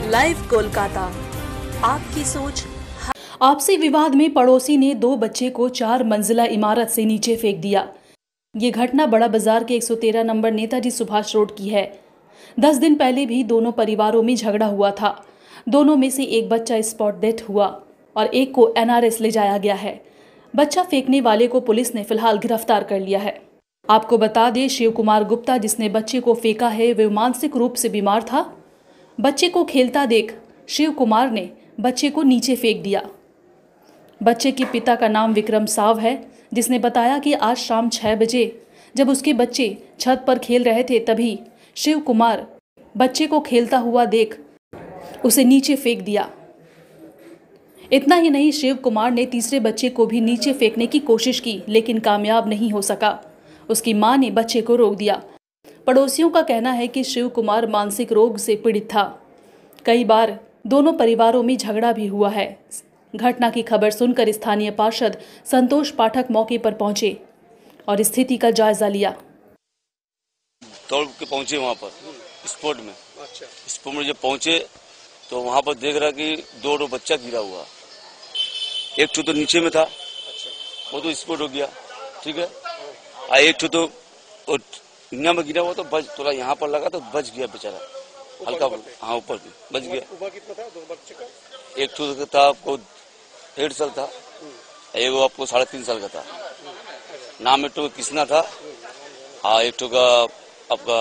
Live Kolkata, आपकी सोच। आपसी विवाद में पड़ोसी ने 2 बच्चे को 4 मंजिला इमारत से नीचे फेंक दिया। ये घटना बड़ा बाजार के 113 नंबर नेताजी सुभाष रोड की है। 10 दिन पहले भी दोनों परिवारों में झगड़ा हुआ था। दोनों में से एक बच्चा स्पॉट डेथ हुआ और एक को NRS ले जाया गया है। बच्चा फेंकने वाले को पुलिस ने फिलहाल गिरफ्तार कर लिया है। आपको बता दें, शिव कुमार गुप्ता जिसने बच्चे को फेंका है वे मानसिक रूप से बीमार था। बच्चे को खेलता देख शिव कुमार ने बच्चे को नीचे फेंक दिया। बच्चे के पिता का नाम विक्रम साव है, जिसने बताया कि आज शाम 6 बजे जब उसके बच्चे छत पर खेल रहे थे तभी शिव कुमार बच्चे को खेलता हुआ देख उसे नीचे फेंक दिया। इतना ही नहीं, शिव कुमार ने तीसरे बच्चे को भी नीचे फेंकने की कोशिश की लेकिन कामयाब नहीं हो सका। उसकी मां ने बच्चे को रोक दिया। पड़ोसियों का कहना है कि शिव कुमार मानसिक रोग से पीड़ित था। कई बार दोनों परिवारों में झगड़ा भी हुआ है। घटना की खबर सुनकर स्थानीय पार्षद संतोष पाठक मौके पर पहुंचे और स्थिति का जायजा लिया। दौड़ के पहुंचे वहां पर स्पॉट में। स्पॉट में जब पहुंचे तो वहां पर देख रहा कि 2 बच्चा गिरा हुआ। एक तो नीचे में था, वो तो स्पॉट हो गया, ठीक है। एक तो इंडिया में गिरा हुआ तो बच, थोड़ा यहाँ पर लगा तो बच गया बेचारा, हल्का। हाँ, ऊपर भी बच गया। एक तो था आपको 1.5 साल था, एक आपको 3.5 साल का था। नाम एक तो कृष्णा था, एक तो का आपका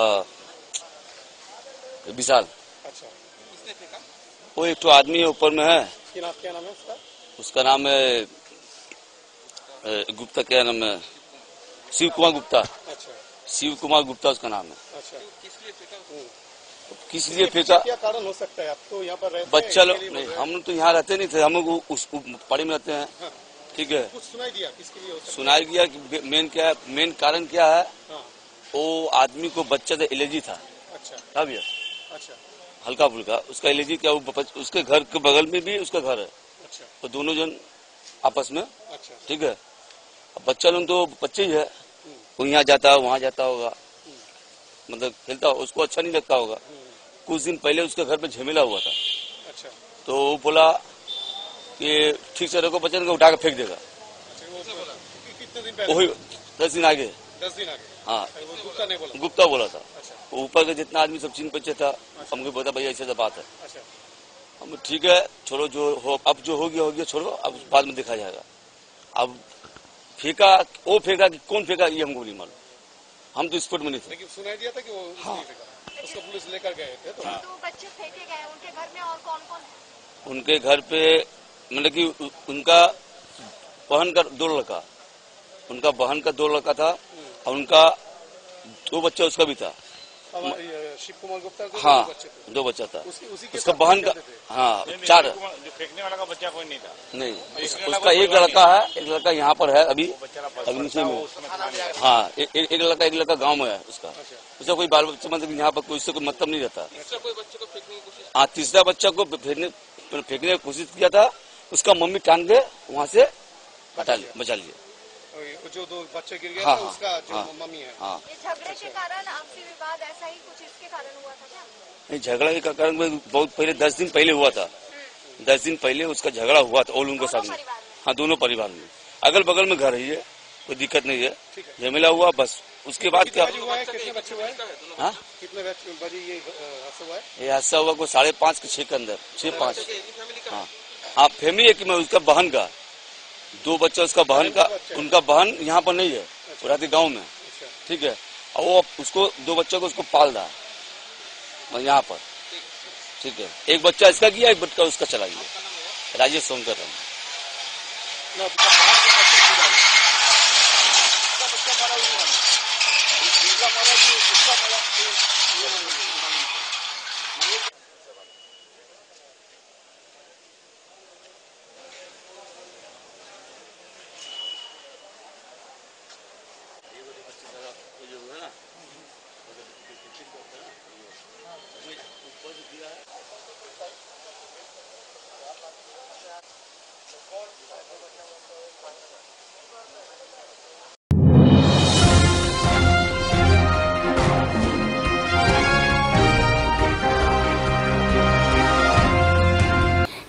विशाल। वो एक तो आदमी ऊपर में है। क्या नाम है उसका? उसका नाम है गुप्ता। क्या नाम है? शिव कुमार गुप्ता। शिव कुमार गुप्ता उसका नाम है। किस लिए फेंका? क्या कारण हो सकता है? आप तो यहाँ पर रहते बच्चा लोग नहीं, हम तो यहाँ रहते नहीं थे, हम उस पाड़ी में रहते हैं। हाँ। ठीक है। कुछ सुनाई दिया किसके लिए? सुनाई दिया कि मेन क्या है, मेन कारण क्या है? हाँ। वो आदमी को बच्चा से एलर्जी था। अच्छा। भैया, अच्छा, हल्का फुल्का उसका एलर्जी। क्या उसके घर के बगल में भी उसका घर है। अच्छा। तो दोनों जन आपस में। अच्छा। ठीक है। बच्चा लोग तो बच्चे ही है, वो यहाँ जाता है वहाँ जाता होगा, मतलब खेलता, उसको अच्छा नहीं लगता होगा। कुछ दिन पहले उसके घर पे झमेला हुआ था। अच्छा। तो वो बोला कि ठीक से रखो बच्चे को, उठा के फेंक देगा। कितने दिन पहले? वही 10 दिन आगे। 10 दिन आगे। हाँ, गुप्ता बोला था। अच्छा। ऊपर का जितना आदमी सब चीन बच्चे था। अच्छा। हमको बता भैया ऐसे बात है। अच्छा। हम ठीक है, छोड़ो, जो हो अब जो हो गया छोड़ो, अब बाद में देखा जाएगा। अब फेंका, वो फेंका कि कौन फेंका ये हमको नहीं मालूम, हम तो स्पॉट में नहीं थे। लेकिन सुनाई दिया था कि वो उसको पुलिस लेकर गए थे। तो बच्चे फेंके गए उनके घर में, और कौन कौन? उनके घर पे मतलब कि उनका बहन का 2 लड़का, उनका बहन का 2 लड़का था और उनका 2 बच्चा उसका भी था। शिव कुमार गुप्ता का। हाँ, 2 बच्चा था। उसका बहन का। हाँ, 4। जो फेंकने वाला का बच्चा कोई नहीं था। नहीं, उसका एक लड़का है, एक लड़का यहाँ पर है अभी नीचे में। हाँ, एक लड़का गांव में है उसका कोई बाल बच्चा, मतलब यहाँ पर कोई उससे कोई मतलब नहीं रहता। हाँ, तीसरा बच्चा को फेंकने की कोशिश किया था, उसका मम्मी टांग के वहाँ से बचा लिया। जो 2 बच्चे गिर गए। हाँ, उसका जो मम्मी है। हाँ। ये झगड़े के कारण आपसी विवाद ऐसा ही कुछ इसके कारण हुआ था क्या? नहीं, झगड़ा के कारण बहुत पहले 10 दिन पहले हुआ था। 10 दिन पहले उसका झगड़ा हुआ था ओलूम के सामने। हाँ, दोनों परिवार में, अगल बगल में घर है, ये कोई दिक्कत नहीं है। झमेला हुआ बस, उसके बाद क्या हुआ है? कितने बच्चे हुए? हाँ, कितने बजे ये हादसा हुआ? को 5:30 के 6 के अंदर, 6-5। हाँ, आप फैमिली है कि मैं उसका बहन का 2 बच्चा, उसका बहन का, उनका बहन यहाँ पर नहीं है, वो रहती गाँव में। ठीक है। और वो उसको 2 बच्चों को उसको पाल रहा है यहाँ पर। ठीक है। एक बच्चा इसका गया, एक बच्चा उसका चला गया। राजेश सोनकर है।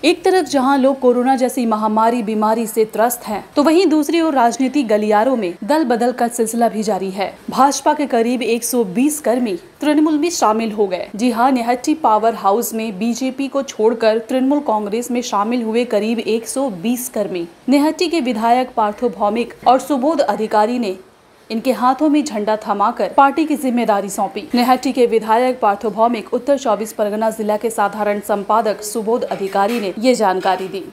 एक तरफ जहां लोग कोरोना जैसी महामारी बीमारी से त्रस्त हैं, तो वहीं दूसरी ओर राजनीति गलियारों में दल बदल का सिलसिला भी जारी है। भाजपा के करीब 120 कर्मी तृणमूल में शामिल हो गए। जी हां, निहट्टी पावर हाउस में बीजेपी को छोड़कर तृणमूल कांग्रेस में शामिल हुए करीब 120 कर्मी। निहट्टी के विधायक पार्थो भौमिक और सुबोध अधिकारी ने इनके हाथों में झंडा थमाकर पार्टी की जिम्मेदारी सौंपी। निहट्टी के विधायक पार्थो भौमिक, उत्तर 24 परगना जिला के साधारण संपादक सुबोध अधिकारी ने ये जानकारी दी।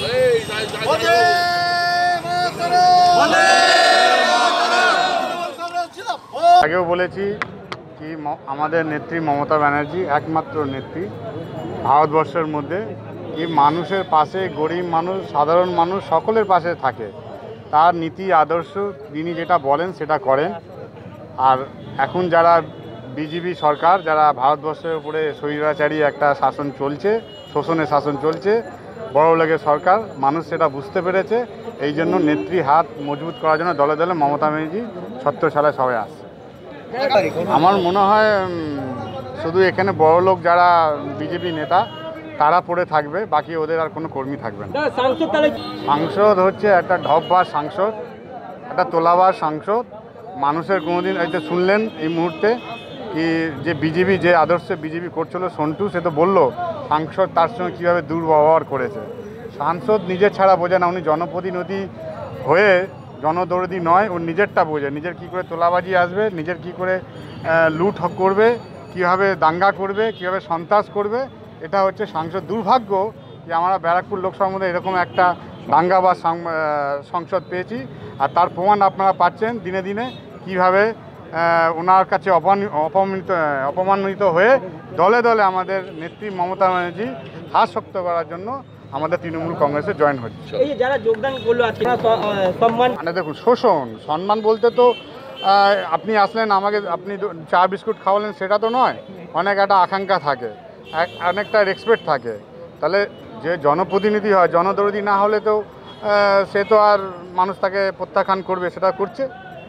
আগেও বলেছি কি আমাদের নেত্রী মমতা ব্যানার্জি একমাত্র নেত্রী ভারতবর্ষের মধ্যে কি মানুষের পাশে, গরিব মানুষ, সাধারণ মানুষ সকলের পাশে থাকে। তার নীতি আদর্শ তিনি যেটা বলেন সেটা করেন। আর এখন যারা বিজেপি সরকার, যারা ভারতবর্ষের উপরে স্বৈরাচারী একটা শাসন চলছে, শোষণের শাসন চলছে, বড়লোকের সরকার, মানুষ সেটা বুঝতে পেরেছে। এই জন্য নেত্রী হাত মজবুত করার জন্য দলে দলে মমতা ব্যানার্জি ছত্রছায়ায় সবাই আসছে। আমার মনে হয় শুধু এখানে বড়লোক যারা বিজেপি নেতা তারা পড়ে থাকবে, বাকি ওদের আর কোনো কর্মী থাকবে না। সাংসদ হচ্ছে একটা ঢপবাজ সাংসদ, একটা তোলাবাজ সাংসদ। মানুষের কোনোদিন এই যে শুনলেন এই মুহূর্তে কি যে বিজেপি যে আদর্শে বিজেপি করছিল সন্টু, সে তো বললো সাংসদ তার সঙ্গে কীভাবে দুর্ব্যবহার করেছে। সাংসদ নিজের ছাড়া বোঝে না, উনি জনপ্রতিনিধি হয়ে জনদরদি নয়, ও নিজেরটা বোঝে, নিজের কী করে তোলাবাজি আসবে, নিজের কী করে লুট করবে, কীভাবে দাঙ্গা করবে, কীভাবে সন্ত্রাস করবে। এটা হচ্ছে সাংসদ। দুর্ভাগ্য যে আমরা ব্যারাকপুর লোকসভার মধ্যে এরকম একটা দাঙ্গাবাজ সংসদ পেয়েছি। আর তার প্রমাণ আপনারা পাচ্ছেন দিনে দিনে কীভাবে ওনার কাছে অপমানিত হয়ে দলে দলে আমাদের নেত্রী মমতা ব্যানার্জি হাত শক্ত করার জন্য আমাদের তৃণমূল কংগ্রেসে জয়েন হচ্ছে। যারা যোগদান করলো সম্মান, মানে দেখুন, শোষণ সম্মান বলতে তো আপনি আসলেন আমাকে আপনি চা বিস্কুট খাওয়ালেন সেটা তো নয়। অনেক একটা আকাঙ্ক্ষা থাকে, অনেকটা রেসপেক্ট থাকে। তাহলে যে জনপ্রতিনিধি হয়, জনদরদি না হলে তো সে তো আর মানুষ তাকে প্রত্যাখ্যান করবে, সেটা করছে।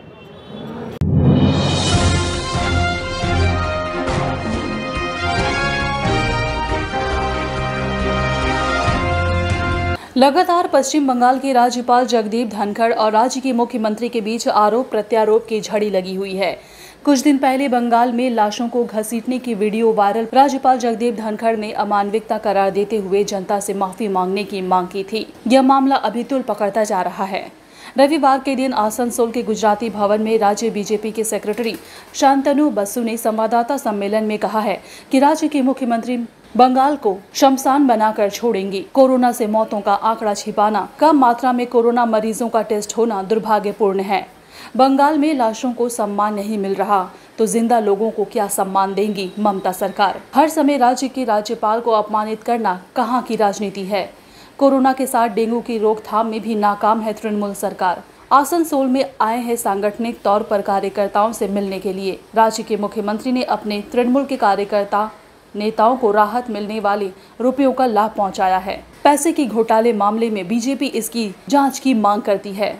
लगातार पश्चिम बंगाल के राज्यपाल जगदीप धनखड़ और राज्य के मुख्यमंत्री के बीच आरोप प्रत्यारोप की झड़ी लगी हुई है। कुछ दिन पहले बंगाल में लाशों को घसीटने की वीडियो वायरल, राज्यपाल जगदीप धनखड़ ने अमानविकता करार देते हुए जनता से माफी मांगने की मांग की थी। यह मामला अभी तूल पकड़ता जा रहा है। रविवार के दिन आसनसोल के गुजराती भवन में राज्य बीजेपी के सेक्रेटरी शांतनु बसु ने संवाददाता सम्मेलन में कहा है कि राज्य के मुख्यमंत्री बंगाल को शमशान बनाकर छोड़ेंगी। कोरोना से मौतों का आंकड़ा छिपाना, कम मात्रा में कोरोना मरीजों का टेस्ट होना दुर्भाग्यपूर्ण है। बंगाल में लाशों को सम्मान नहीं मिल रहा तो जिंदा लोगों को क्या सम्मान देंगी ममता सरकार। हर समय राज्य के राज्यपाल को अपमानित करना कहाँ की राजनीति है। कोरोना के साथ डेंगू की रोकथाम में भी नाकाम है तृणमूल सरकार। आसनसोल में आए हैं सांगठनिक तौर पर कार्यकर्ताओं से मिलने के लिए। राज्य के मुख्यमंत्री ने अपने तृणमूल के कार्यकर्ता नेताओं को राहत मिलने वाले रुपयों का लाभ पहुंचाया है। पैसे की घोटाले मामले में बीजेपी इसकी जांच की मांग करती है।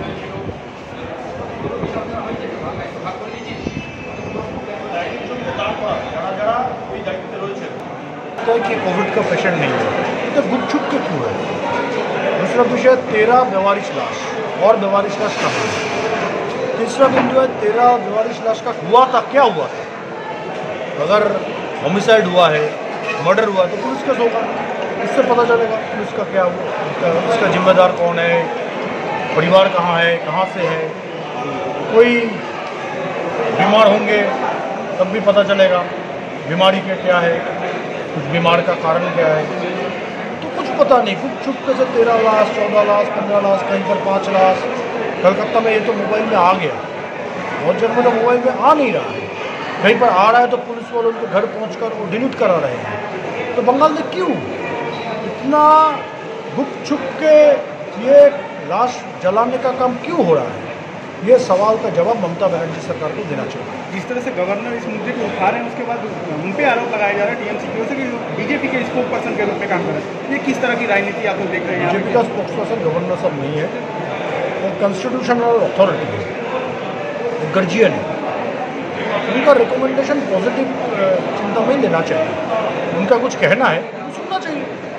कि कोविड का पेशेंट नहीं है तो गुप छुप के क्यों है। दूसरा विषय 13 बेवारिश लाश और बेवारिश लाश कहाँ है। तीसरा बिंदु है 13 बेवारिश लाश का हुआ था, क्या हुआ था। अगर होमिसाइड हुआ है, मर्डर हुआ तो पुलिस केस होगा, इससे पता चलेगा पुलिस का क्या हुआ, इसका जिम्मेदार कौन है, परिवार कहाँ है, कहाँ से है। कोई बीमार होंगे तब भी पता चलेगा बीमारी के क्या है, कुछ बीमार का कारण क्या है। तो कुछ पता नहीं, कुछ छुप के से 13 लाश, 14 लाश, 15 लाश, कहीं पर 5 लाश। कलकत्ता में ये तो मोबाइल में आ गया, बहुत जगह में मोबाइल में आ नहीं रहा है, कहीं पर आ रहा है तो पुलिस वाले उनके घर पहुंचकर वो डिलीट करा रहे हैं। तो बंगाल में क्यों इतना गुप छुप के ये लाश जलाने का काम क्यों हो रहा है, ये सवाल का जवाब ममता बनर्जी सरकार को देना चाहिए। जिस तरह से गवर्नर इस मुद्दे को उठा रहे हैं उसके बाद उन पे आरोप लगाया जा रहा है टीएमसी की ओर से कि बीजेपी के स्पोक पर्सन के रूप में काम कर रहे हैं। ये किस तरह की राजनीति आप लोग देख रहे हैं। बीजेपी का स्पोक्स पर्सन गवर्नर सब नहीं है, वो कॉन्स्टिट्यूशनल अथॉरिटी है, गर्जियन है। उनका रिकमेंडेशन पॉजिटिव चिंता में लेना चाहिए, उनका कुछ कहना है तो सुनना चाहिए।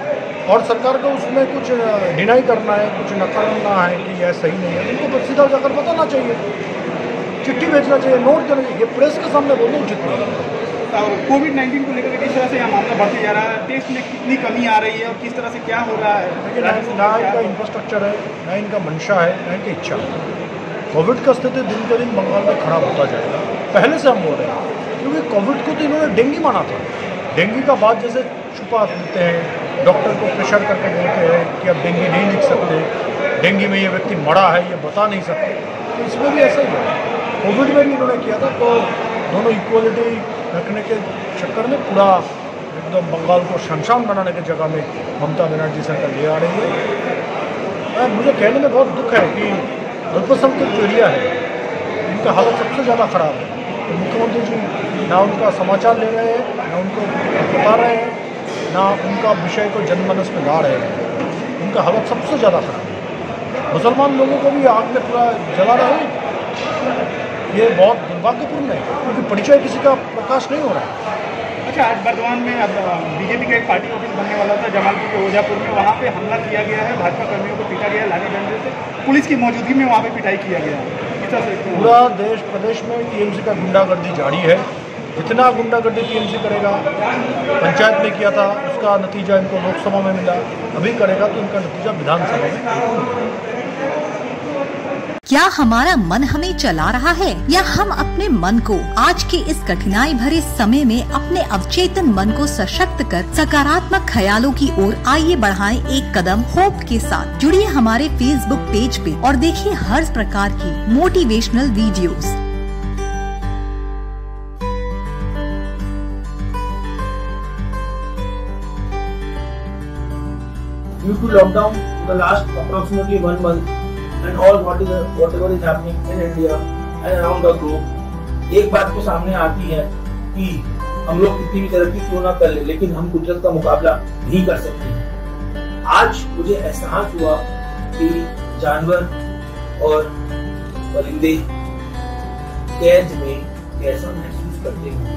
और सरकार को उसमें कुछ डिनाई करना है, कुछ नकारना है कि यह सही नहीं है, उनको सीधा जाकर बताना चाहिए, चिट्ठी भेजना चाहिए, नोट देना चाहिए। ये प्रेस के सामने बोलना उचित नहीं है। कोविड-19 को लेकर किस तरह से यह मामला बढ़ते जा रहा है, टेस्ट में कितनी कमी आ रही है और किस तरह से क्या हो रहा है? देखिए, ना इनका इंफ्रास्ट्रक्चर है, ना इनका मंशा है, ना इनकी इच्छा है। कोविड का स्थिति दिन के दिन बंगाल में खराब होता जाएगा, पहले से हम बोल रहे हैं, क्योंकि कोविड को तो इन्होंने डेंगू माना था। डेंगू का बाद जैसे छुपा देते हैं, डॉक्टर को प्रेशर करके बोलते हैं कि अब डेंगू नहीं लिख सकते, डेंगू में ये व्यक्ति मरा है ये बता नहीं सकते, तो इसमें भी ऐसा ही है। कोविड में भी इन्होंने किया था, तो दोनों इक्वलिटी रखने के चक्कर में पूरा एकदम बंगाल को शमशान बनाने की जगह में ममता बनर्जी सरकार ले आ रही है। मुझे कहने में बहुत दुख है कि अल्पसंख्यक जो एरिया है इनका हालत सबसे ज़्यादा ख़राब है। तो मुख्यमंत्री जी ना उनका समाचार ले रहे हैं, ना उनको बता रहे हैं, ना उनका विषय को जनमानस में ला रहे हैं। उनका हालत सबसे ज़्यादा ख़राब है। मुसलमान लोगों को भी आग में पूरा जला रहे हैं। ये बहुत दुर्भाग्यपूर्ण है, क्योंकि परिचय किसी का प्रकाश नहीं हो रहा है। अच्छा, आज बर्दवान में अब बीजेपी का एक पार्टी ऑफिस बनने वाला था जमालपुर के ओझापुर में, वहाँ पे हमला किया गया है, भाजपा कर्मियों को पीटा गया है लाठी डंडे से, पुलिस की मौजूदगी में वहाँ पे पिटाई किया गया है। इस तरह से पूरा देश प्रदेश में टीएमसी का गुंडागर्दी जारी है। जितना गुंडागर्दी टीएमसी करेगा, पंचायत में किया था उसका नतीजा इनको लोकसभा में मिला, अभी करेगा तो इनका नतीजा विधानसभा में मिलेगा। क्या हमारा मन हमें चला रहा है या हम अपने मन को आज के इस कठिनाई भरे समय में अपने अवचेतन मन को सशक्त कर सकारात्मक ख्यालों की ओर आइए बढ़ाएं एक कदम होप के साथ। जुड़िए हमारे फेसबुक पेज पे और देखिए हर प्रकार की motivational videos. Due to lockdown, the last approximately 1 month. And all whatever is happening in India and around the globe, एक बात तो सामने आती है कि हम लोग कितनी भी तरक्की क्यों ना कर ले, लेकिन हम कुदरत का मुकाबला नहीं कर सकते हैं। आज मुझे एहसास हुआ कि जानवर और परिंदे कैद में कैसा महसूस करते होंगे।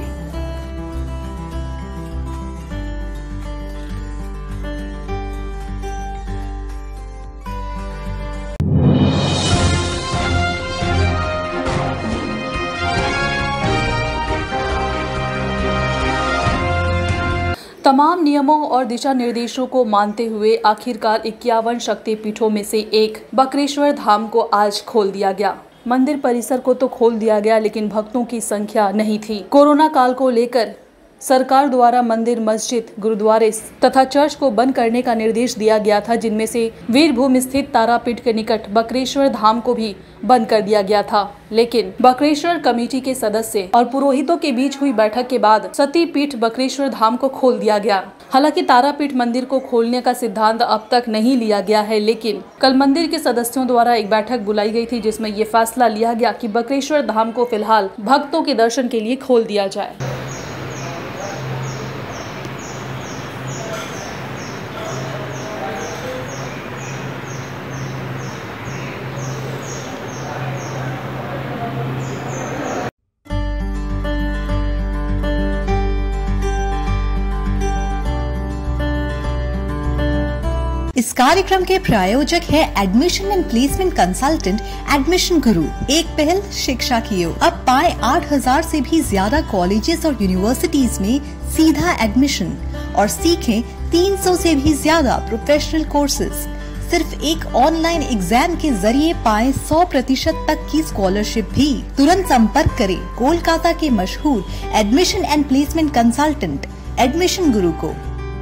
तमाम नियमों और दिशा निर्देशों को मानते हुए आखिरकार 51 शक्तिपीठों में से एक बकरेश्वर धाम को आज खोल दिया गया। मंदिर परिसर को तो खोल दिया गया, लेकिन भक्तों की संख्या नहीं थी। कोरोना काल को लेकर सरकार द्वारा मंदिर, मस्जिद, गुरुद्वारे तथा चर्च को बंद करने का निर्देश दिया गया था, जिनमें से वीरभूमि स्थित तारापीठ के निकट बकरेश्वर धाम को भी बंद कर दिया गया था। लेकिन बकरेश्वर कमेटी के सदस्य और पुरोहितों के बीच हुई बैठक के बाद सती पीठ बकरेश्वर धाम को खोल दिया गया। हालांकि तारापीठ मंदिर को खोलने का सिद्धांत अब तक नहीं लिया गया है, लेकिन कल मंदिर के सदस्यों द्वारा एक बैठक बुलाई गई थी, जिसमें ये फैसला लिया गया कि बकरेश्वर धाम को फिलहाल भक्तों के दर्शन के लिए खोल दिया जाए। इस कार्यक्रम के प्रायोजक है admission and placement consultant admission Guru. एक पहल शिक्षा की ओर। अब पाए 8000 से भी ज्यादा कॉलेजेस और यूनिवर्सिटीज में सीधा एडमिशन और सीखें 300 से भी ज्यादा प्रोफेशनल कोर्सेज। सिर्फ एक ऑनलाइन एग्जाम के जरिए पाए 100% तक की स्कॉलरशिप भी। तुरंत संपर्क करें कोलकाता के मशहूर admission and placement consultant admission Guru को।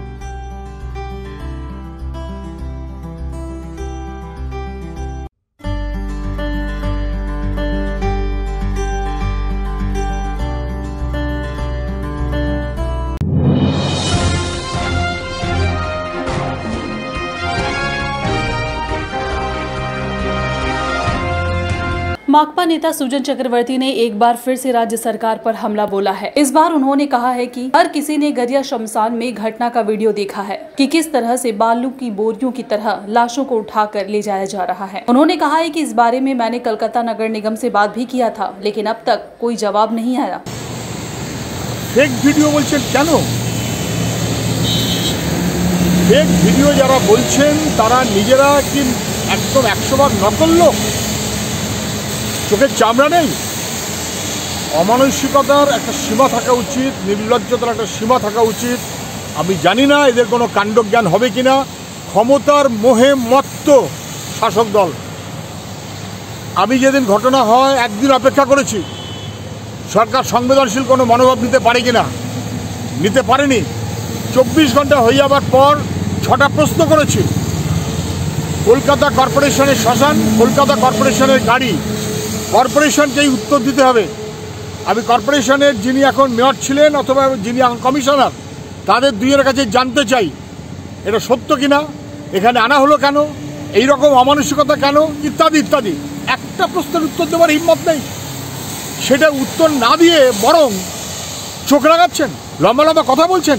माकपा नेता सुजन चक्रवर्ती ने एक बार फिर से राज्य सरकार पर हमला बोला है। इस बार उन्होंने कहा है कि हर किसी ने गरिया शमशान में घटना का वीडियो देखा है कि किस तरह से बालू की बोरियों की तरह लाशों को उठाकर ले जाया जा रहा है। उन्होंने कहा है कि इस बारे में मैंने कलकत्ता नगर निगम से बात भी किया था, लेकिन अब तक कोई जवाब नहीं आया। फेक वीडियो बोलছেন কেন? ফেক ভিডিও যারা বলছেন তারা নিজেরা কি একদম 100 নকল লোক? চোখের চামড়া নেই? অমানসিকতার একটা সীমা থাকা উচিত, নির্লজ্জতার একটা সীমা থাকা উচিত। আমি জানি না এদের কোনো কাণ্ডজ্ঞান হবে কিনা। ক্ষমতার মোহে মত্ত শাসক দল। আমি যেদিন ঘটনা হয় একদিন অপেক্ষা করেছি সরকার সংবেদনশীল কোনো মনোভাব নিতে পারে কিনা, নিতে পারেনি। 24 ঘন্টা হয়ে যাবার পর 6টা প্রশ্ন করেছি। কলকাতা কর্পোরেশনের শ্মশান, কলকাতা কর্পোরেশনের গাড়ি, কর্পোরেশনকেই উত্তর দিতে হবে। আমি কর্পোরেশনের যিনি এখন মেয়র ছিলেন অথবা যিনি এখন কমিশনার, তাদের দুইয়ের কাছে জানতে চাই এটা সত্য কিনা, এখানে আনা হলো কেন, এই রকম অমানসিকতা কেন, ইত্যাদি ইত্যাদি। একটা প্রশ্নের উত্তর দেওয়ার হিম্মত নেই। সেটা উত্তর না দিয়ে বরং চোখ রাগাচ্ছেন, লম্বা লম্বা কথা বলছেন।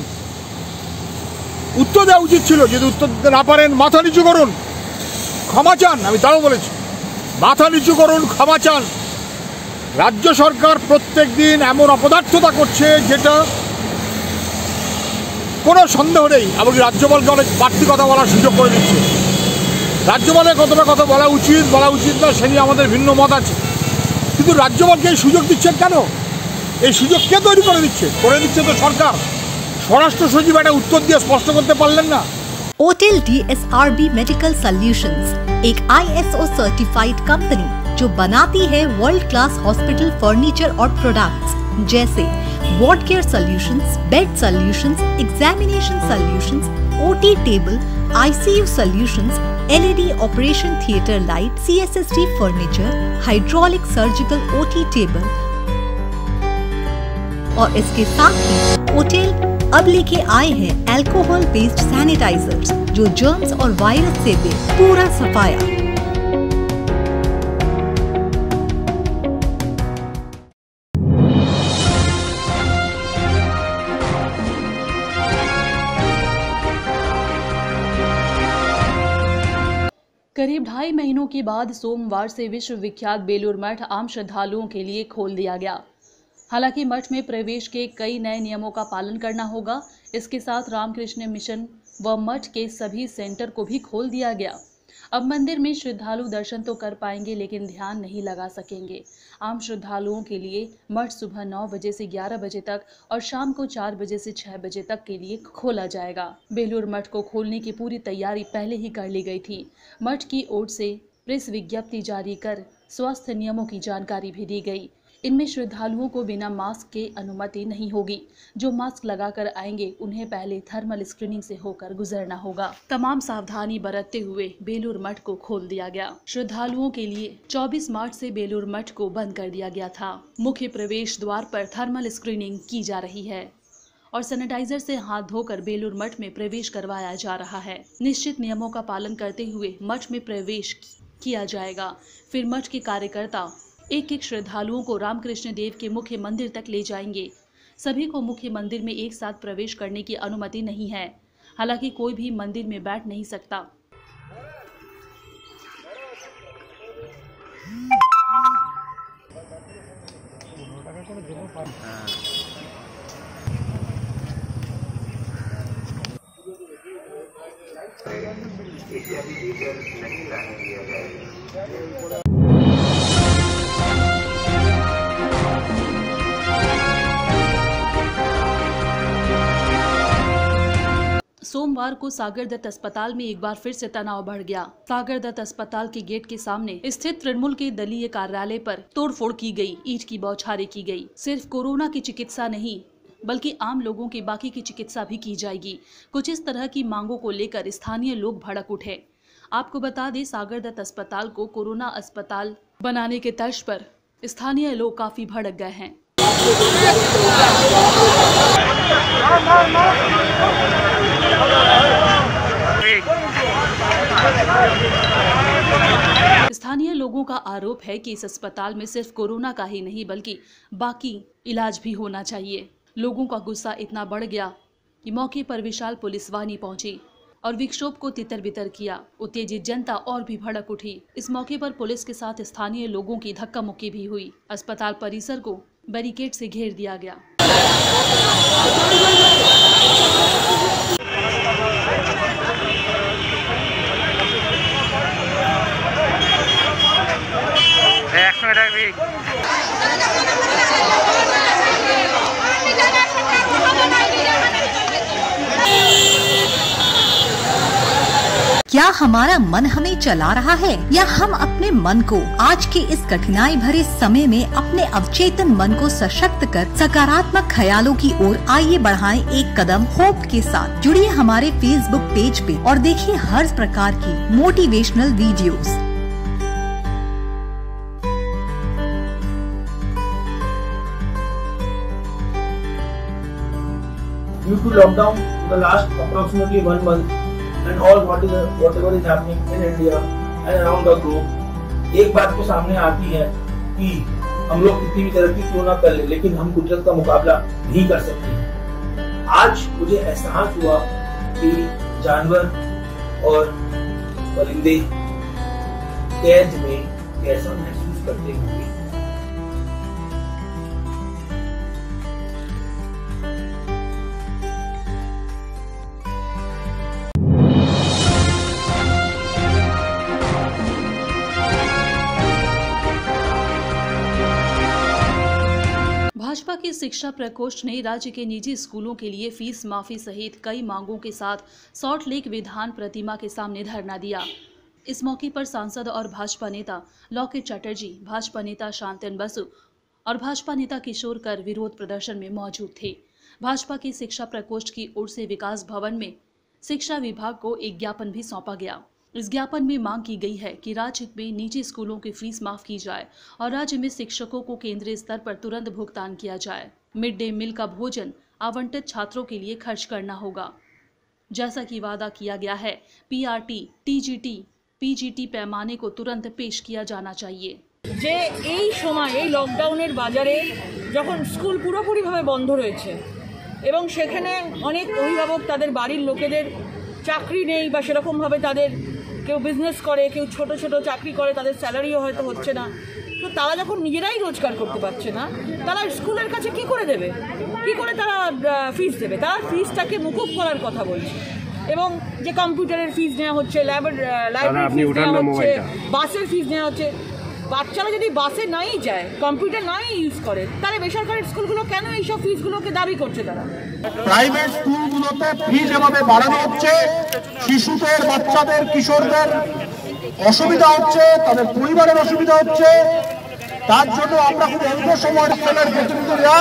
উত্তর দেওয়া উচিত ছিল। যদি উত্তর দিতে না পারেন মাথা নিচু করুন, ক্ষমা চান। আমি তাও বলেছি মাথা নিচু করুন, ক্ষমা চান। রাজ্য সরকার প্রত্যেক দিন এমন অপদার্থতা করছে যেটা কোনো সন্দেহ নেই। এমনকি রাজ্যপালকে অনেক বাড়তি কথা বলার সুযোগ করে দিচ্ছে। রাজ্যপালের কতটা কথা বলা উচিত না সে নিয়ে আমাদের ভিন্ন মত আছে, কিন্তু রাজ্যপালকে এই সুযোগ দিচ্ছেন কেন? এই সুযোগ কে তৈরি করে দিচ্ছে? করে দিচ্ছে তো সরকার। স্বরাষ্ট্র সচিব একটা উত্তর দিয়ে স্পষ্ট করতে পারলেন না। ओटेल DSRB मेडिकल सॉल्यूशंस एक ISO सर्टिफाइड कंपनी जो बनाती है वर्ल्ड क्लास हॉस्पिटल फर्नीचर और प्रोडक्ट्स जैसे ward care solutions, bed solutions, examination solutions, OT table, ICU solutions, LED operation theatre light, CSST furniture, hydraulic surgical OT table. और इसके साथ ही ओटेल अब लेके आए हैं अल्कोहल बेस्ड सैनिटाइजर्स जो जर्म्स और वायरस से दे पूरा सफाया। करीब 2.5 महीनों के बाद सोमवार से विश्व विख्यात बेलूर मठ आम श्रद्धालुओं के लिए खोल दिया गया। हालांकि मठ में प्रवेश के कई नए नियमों का पालन करना होगा। इसके साथ रामकृष्ण मिशन व मठ के सभी सेंटर को भी खोल दिया गया। अब मंदिर में श्रद्धालु दर्शन तो कर पाएंगे लेकिन ध्यान नहीं लगा सकेंगे। आम श्रद्धालुओं के लिए मठ सुबह 9 बजे से 11 बजे तक और शाम को 4 बजे से 6 बजे तक के लिए खोला जाएगा। बेलूर मठ को खोलने की पूरी तैयारी पहले ही कर ली गई थी। मठ की ओर से प्रेस विज्ञप्ति जारी कर स्वास्थ्य नियमों की जानकारी भी दी गई। इनमें श्रद्धालुओं को बिना मास्क के अनुमति नहीं होगी। जो मास्क लगाकर आएंगे उन्हें पहले थर्मल स्क्रीनिंग से होकर गुजरना होगा। तमाम सावधानी बरतते हुए बेलूर मठ को खोल दिया गया। श्रद्धालुओं के लिए 24 मार्च से बेलूर मठ को बंद कर दिया गया था। मुख्य प्रवेश द्वार पर थर्मल स्क्रीनिंग की जा रही है और सैनिटाइजर से हाथ धोकर बेलूर मठ में प्रवेश करवाया जा रहा है। निश्चित नियमों का पालन करते हुए मठ में प्रवेश किया जाएगा। फिर मठ के कार्यकर्ता एक एक श्रद्धालुओं को रामकृष्ण देव के मुख्य मंदिर तक ले जाएंगे। सभी को मुख्य मंदिर में एक साथ प्रवेश करने की अनुमति नहीं है। हालांकि कोई भी मंदिर में बैठ नहीं सकता। सोमवार को सागर दत्त अस्पताल में एक बार फिर से तनाव बढ़ गया। सागर दत्त अस्पताल के गेट के सामने स्थित तृणमूल के दलीय कार्यालय पर तोड़फोड़ की गई, ईंट की बौछारें की गई। सिर्फ कोरोना की चिकित्सा नहीं बल्कि आम लोगों की बाकी की चिकित्सा भी की जाएगी। कुछ इस तरह की मांगों को लेकर स्थानीय लोग भड़क उठे। आपको बता दें, सागर दत्त अस्पताल को कोरोना अस्पताल बनाने के तर्ज पर स्थानीय लोग काफी भड़क गए हैं। स्थानीय लोगों का आरोप है कि इस अस्पताल में सिर्फ कोरोना का ही नहीं बल्कि बाकी इलाज भी होना चाहिए। लोगों का गुस्सा इतना बढ़ गया कि मौके पर विशाल पुलिस वाहिनी पहुंची और विक्षोभ को तितर बितर किया। उत्तेजित जनता और भी भड़क उठी। इस मौके पर पुलिस के साथ स्थानीय लोगों की धक्का मुक्की भी हुई। अस्पताल परिसर को बैरिकेड से घेर दिया गया। क्या हमारा मन हमें चला रहा है या हम अपने मन को आज के इस कठिनाई भरे समय में अपने अवचेतन मन को सशक्त कर सकारात्मक ख्यालों की ओर आइए बढ़ाएं एक कदम होप के साथ। जुड़िए हमारे फेसबुक पेज पे और देखिए हर प्रकार की motivational videos. Due to lockdown, the last approximately 1 month and all whatever is happening in India and around the globe, एक बात तो सामने आती है कि हम लोग कितनी भी तरक्की क्यों ना कर ले, लेकिन हम कुदरत का मुकाबला नहीं कर सकते। आज मुझे एहसास हुआ कि जानवर और परिंदे कैद में कैसा महसूस करते होंगे। भाजपा के शिक्षा प्रकोष्ठ ने राज्य के निजी स्कूलों के लिए फीस माफी सहित कई मांगों के साथ सॉल्ट लेक विधान प्रतिमा के सामने धरना दिया। इस मौके पर सांसद और भाजपा नेता लौकित चटर्जी, भाजपा नेता शांतन बसु और भाजपा नेता किशोर कर विरोध प्रदर्शन में मौजूद थे। भाजपा के शिक्षा प्रकोष्ठ की ओर से विकास भवन में शिक्षा विभाग को एक ज्ञापन भी सौंपा गया। इस ज्ञापन में मांग की गई है कि राज्य में निजी स्कूलों की फीस माफ की जाए और राज्य में शिक्षकों को केंद्रीय स्तर पर तुरंत भुगतान किया जाए। मिड डे मील का भोजन आवंटित छात्रों के लिए खर्च करना होगा, जैसा कि वादा किया गया है। पीआरटी, टीजीटी, पीजीटी पैमाने को तुरंत पेश किया जाना चाहिए। যে এই সময় এই লকডাউনের বাজারে যখন স্কুল পুরোপুরিভাবে বন্ধ রয়েছে এবং সেখানে অনেক অভিভাবক তাদের বাড়ির লোকেদের চাকরি নেই বা সেরকমভাবে তাদের কেউ বিজনেস করে, কেউ ছোট ছোট চাকরি করে, তাদের স্যালারিও হয়তো হচ্ছে না, তো তারা যখন নিজেরাই রোজগার করতে পারছে না, তারা স্কুলের কাছে কি করে দেবে, কি করে তারা ফিস দেবে? তারা ফিসটাকে মুকুব করার কথা বলছে এবং যে কম্পিউটারের ফিস নেওয়া হচ্ছে, লাইব্রেরির ফিস নেওয়া হচ্ছে, বাসের ফিস নেওয়া হচ্ছে। বাচ্চারা যদি বাসে নাই যায়, কম্পিউটার নাই ইউজ করে, তাহলে বেসরকারি স্কুলগুলো কেন এইসব ফিসগুলোকে দাবি করছে? তারা প্রাইভেট স্কুলগুলোতে ফি যেভাবে বাড়ানো হচ্ছে, শিশুদের, বাচ্চাদের, কিশোরদের অসুবিধা হচ্ছে, তাদের পরিবারের অসুবিধা হচ্ছে, তার জন্য আমরা খুব অল্প সময়ের প্রতিনিধিরা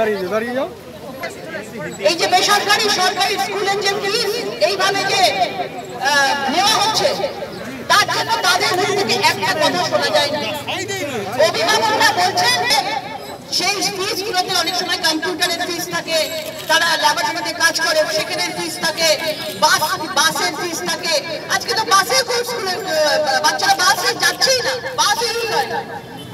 এই যে বেসরকারি সরকারি স্কুলের যে ফিস এইভাবে যে নেওয়া হচ্ছে, তার জন্য তাদের মুখ থেকে একটা কথা শোনা যায় না। অভিভাবকরা বলছেন সেই ফিসগুলোতে অনেক সময় কম্পিউটারের ফিস থাকে, তারা ল্যাবরেটরিতে কাজ করে সেখানের ফিস থাকে, বাসের ফিস থাকে। আজকে তো বাসে বাচ্চারা বাসে যাচ্ছেই না, বাস ইউজ হয় না।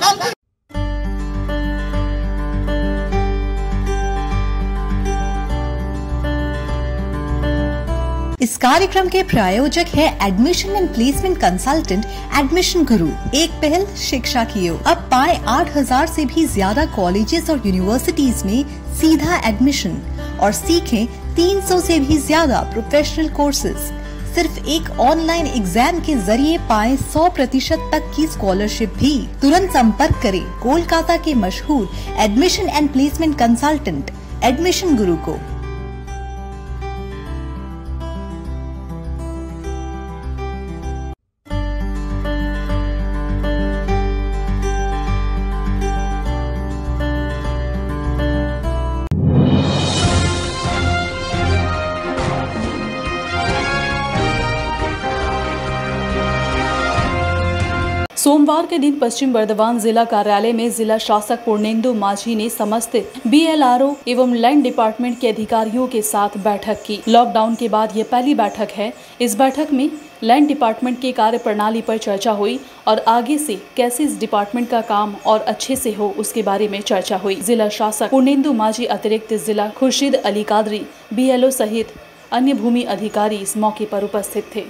इस कार्यक्रम के प्रायोजक है admission and placement consultant admission Guru. एक पहल शिक्षा की ओर। अब पाए 8000 से भी ज्यादा कॉलेजेस और यूनिवर्सिटीज में सीधा एडमिशन और सीखें 300 से भी ज्यादा प्रोफेशनल कोर्सेज। सिर्फ एक ऑनलाइन एग्जाम के जरिए पाए 100% तक की स्कॉलरशिप भी। तुरंत संपर्क करें कोलकाता के मशहूर admission and placement consultant admission Guru को। सोमवार के दिन पश्चिम बर्धमान जिला कार्यालय में जिला शासक पूर्णेंदु माझी ने समस्त BLRO एवं लैंड डिपार्टमेंट के अधिकारियों के साथ बैठक की। लॉकडाउन के बाद ये पहली बैठक है। इस बैठक में लैंड डिपार्टमेंट के कार्य प्रणाली पर चर्चा हुई और आगे से कैसे इस डिपार्टमेंट का काम और अच्छे से हो उसके बारे में चर्चा हुई। जिला शासक पूर्णेंदु माझी अतिरिक्त जिला खुर्शीद अली कादरी, BLO सहित अन्य भूमि अधिकारी इस मौके पर उपस्थित थे।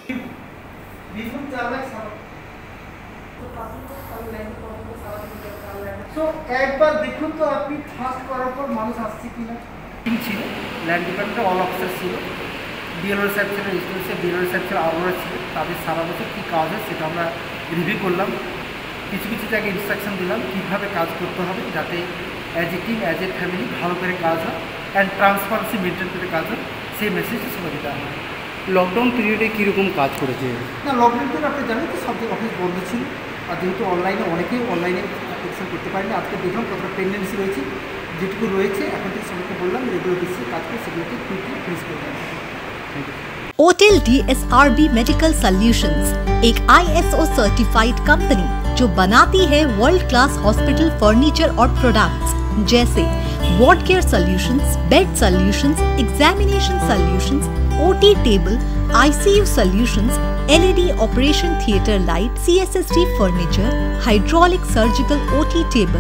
তো একবার দেখুন তো আপনি ফার্স্ট করার পর মানুষ আসছে কিনা। ছিল ল্যান্ড ডিপার্টমেন্টে অল অফিসার ছিল, BLO সাহেব ছিল, BLO সাহেব ছিল, আরও ছিল। তাদের সারা বছর কী কাজ হয় সেটা আমরা রিভিউ করলাম। কিছু কিছু জায়গায় ইনস্ট্রাকশন দিলাম কীভাবে কাজ করতে হবে যাতে as a team as a family ভালো করে কাজ হয় অ্যান্ড ট্রান্সপারেন্সি মেনটেন করে কাজ হয়, সেই মেসেজটা সবাই দেওয়া হয়। লকডাউন পিরিয়ডে কীরকম কাজ করেছে? না, লকডাউন পিরিয়ড আপনি জানেন তো সব অফিস বন্ধ ছিল, আর যেহেতু অনলাইনে অনেকেই অনলাইনে অ্যাপ্লিকেশন করতে পারেনি, আজকে দেখলাম কতটা পেন্ডেন্সি রয়েছে, যেটুকু রয়েছে এখন থেকে সবাইকে বললাম রেগুলার বেসিসে কাজ করে সেগুলোকে কুইকলি ফিনিশ করে দেওয়া। ओटेल DSRB मेडिकल सॉल्यूशंस एक ISO सर्टिफाइड कंपनी जो बनाती है वर्ल्ड क्लास हॉस्पिटल फर्नीचर और प्रोडक्ट्स जैसे ward care solutions, bed solutions, examination solutions, OT table, ICU solutions, LED operation theatre light, CSST furniture, hydraulic surgical OT table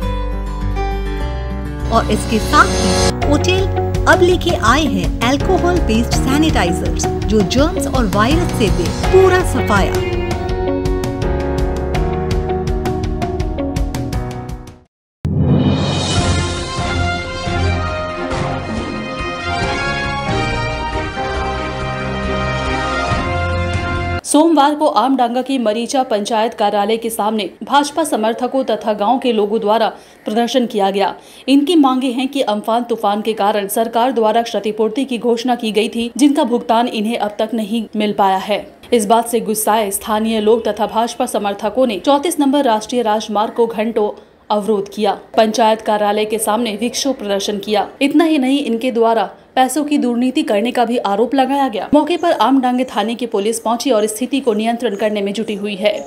और इसके साथ ही होटल अब लेके आए हैं अल्कोहल बेस्ड सैनिटाइजर्स जो जर्म्स और वायरस से दे पूरा सफाया। सोमवार को आमडांगा की मरीचा पंचायत कार्यालय के सामने भाजपा समर्थकों तथा गांव के लोगों द्वारा प्रदर्शन किया गया। इनकी मांगे हैं कि अम्फान तूफान के कारण सरकार द्वारा क्षतिपूर्ति की घोषणा की गई थी, जिनका भुगतान इन्हें अब तक नहीं मिल पाया है। इस बात से गुस्साए स्थानीय लोग तथा भाजपा समर्थकों ने 34 नंबर राष्ट्रीय राजमार्ग को घंटों अवरोध किया, पंचायत कार्यालय के सामने विक्षोभ प्रदर्शन किया। इतना ही नहीं, इनके द्वारा पैसों की दुर्नीति करने का भी आरोप लगाया गया। मौके पर आमडांगे थाने की पुलिस पहुंची और स्थिति को नियंत्रण करने में जुटी हुई है।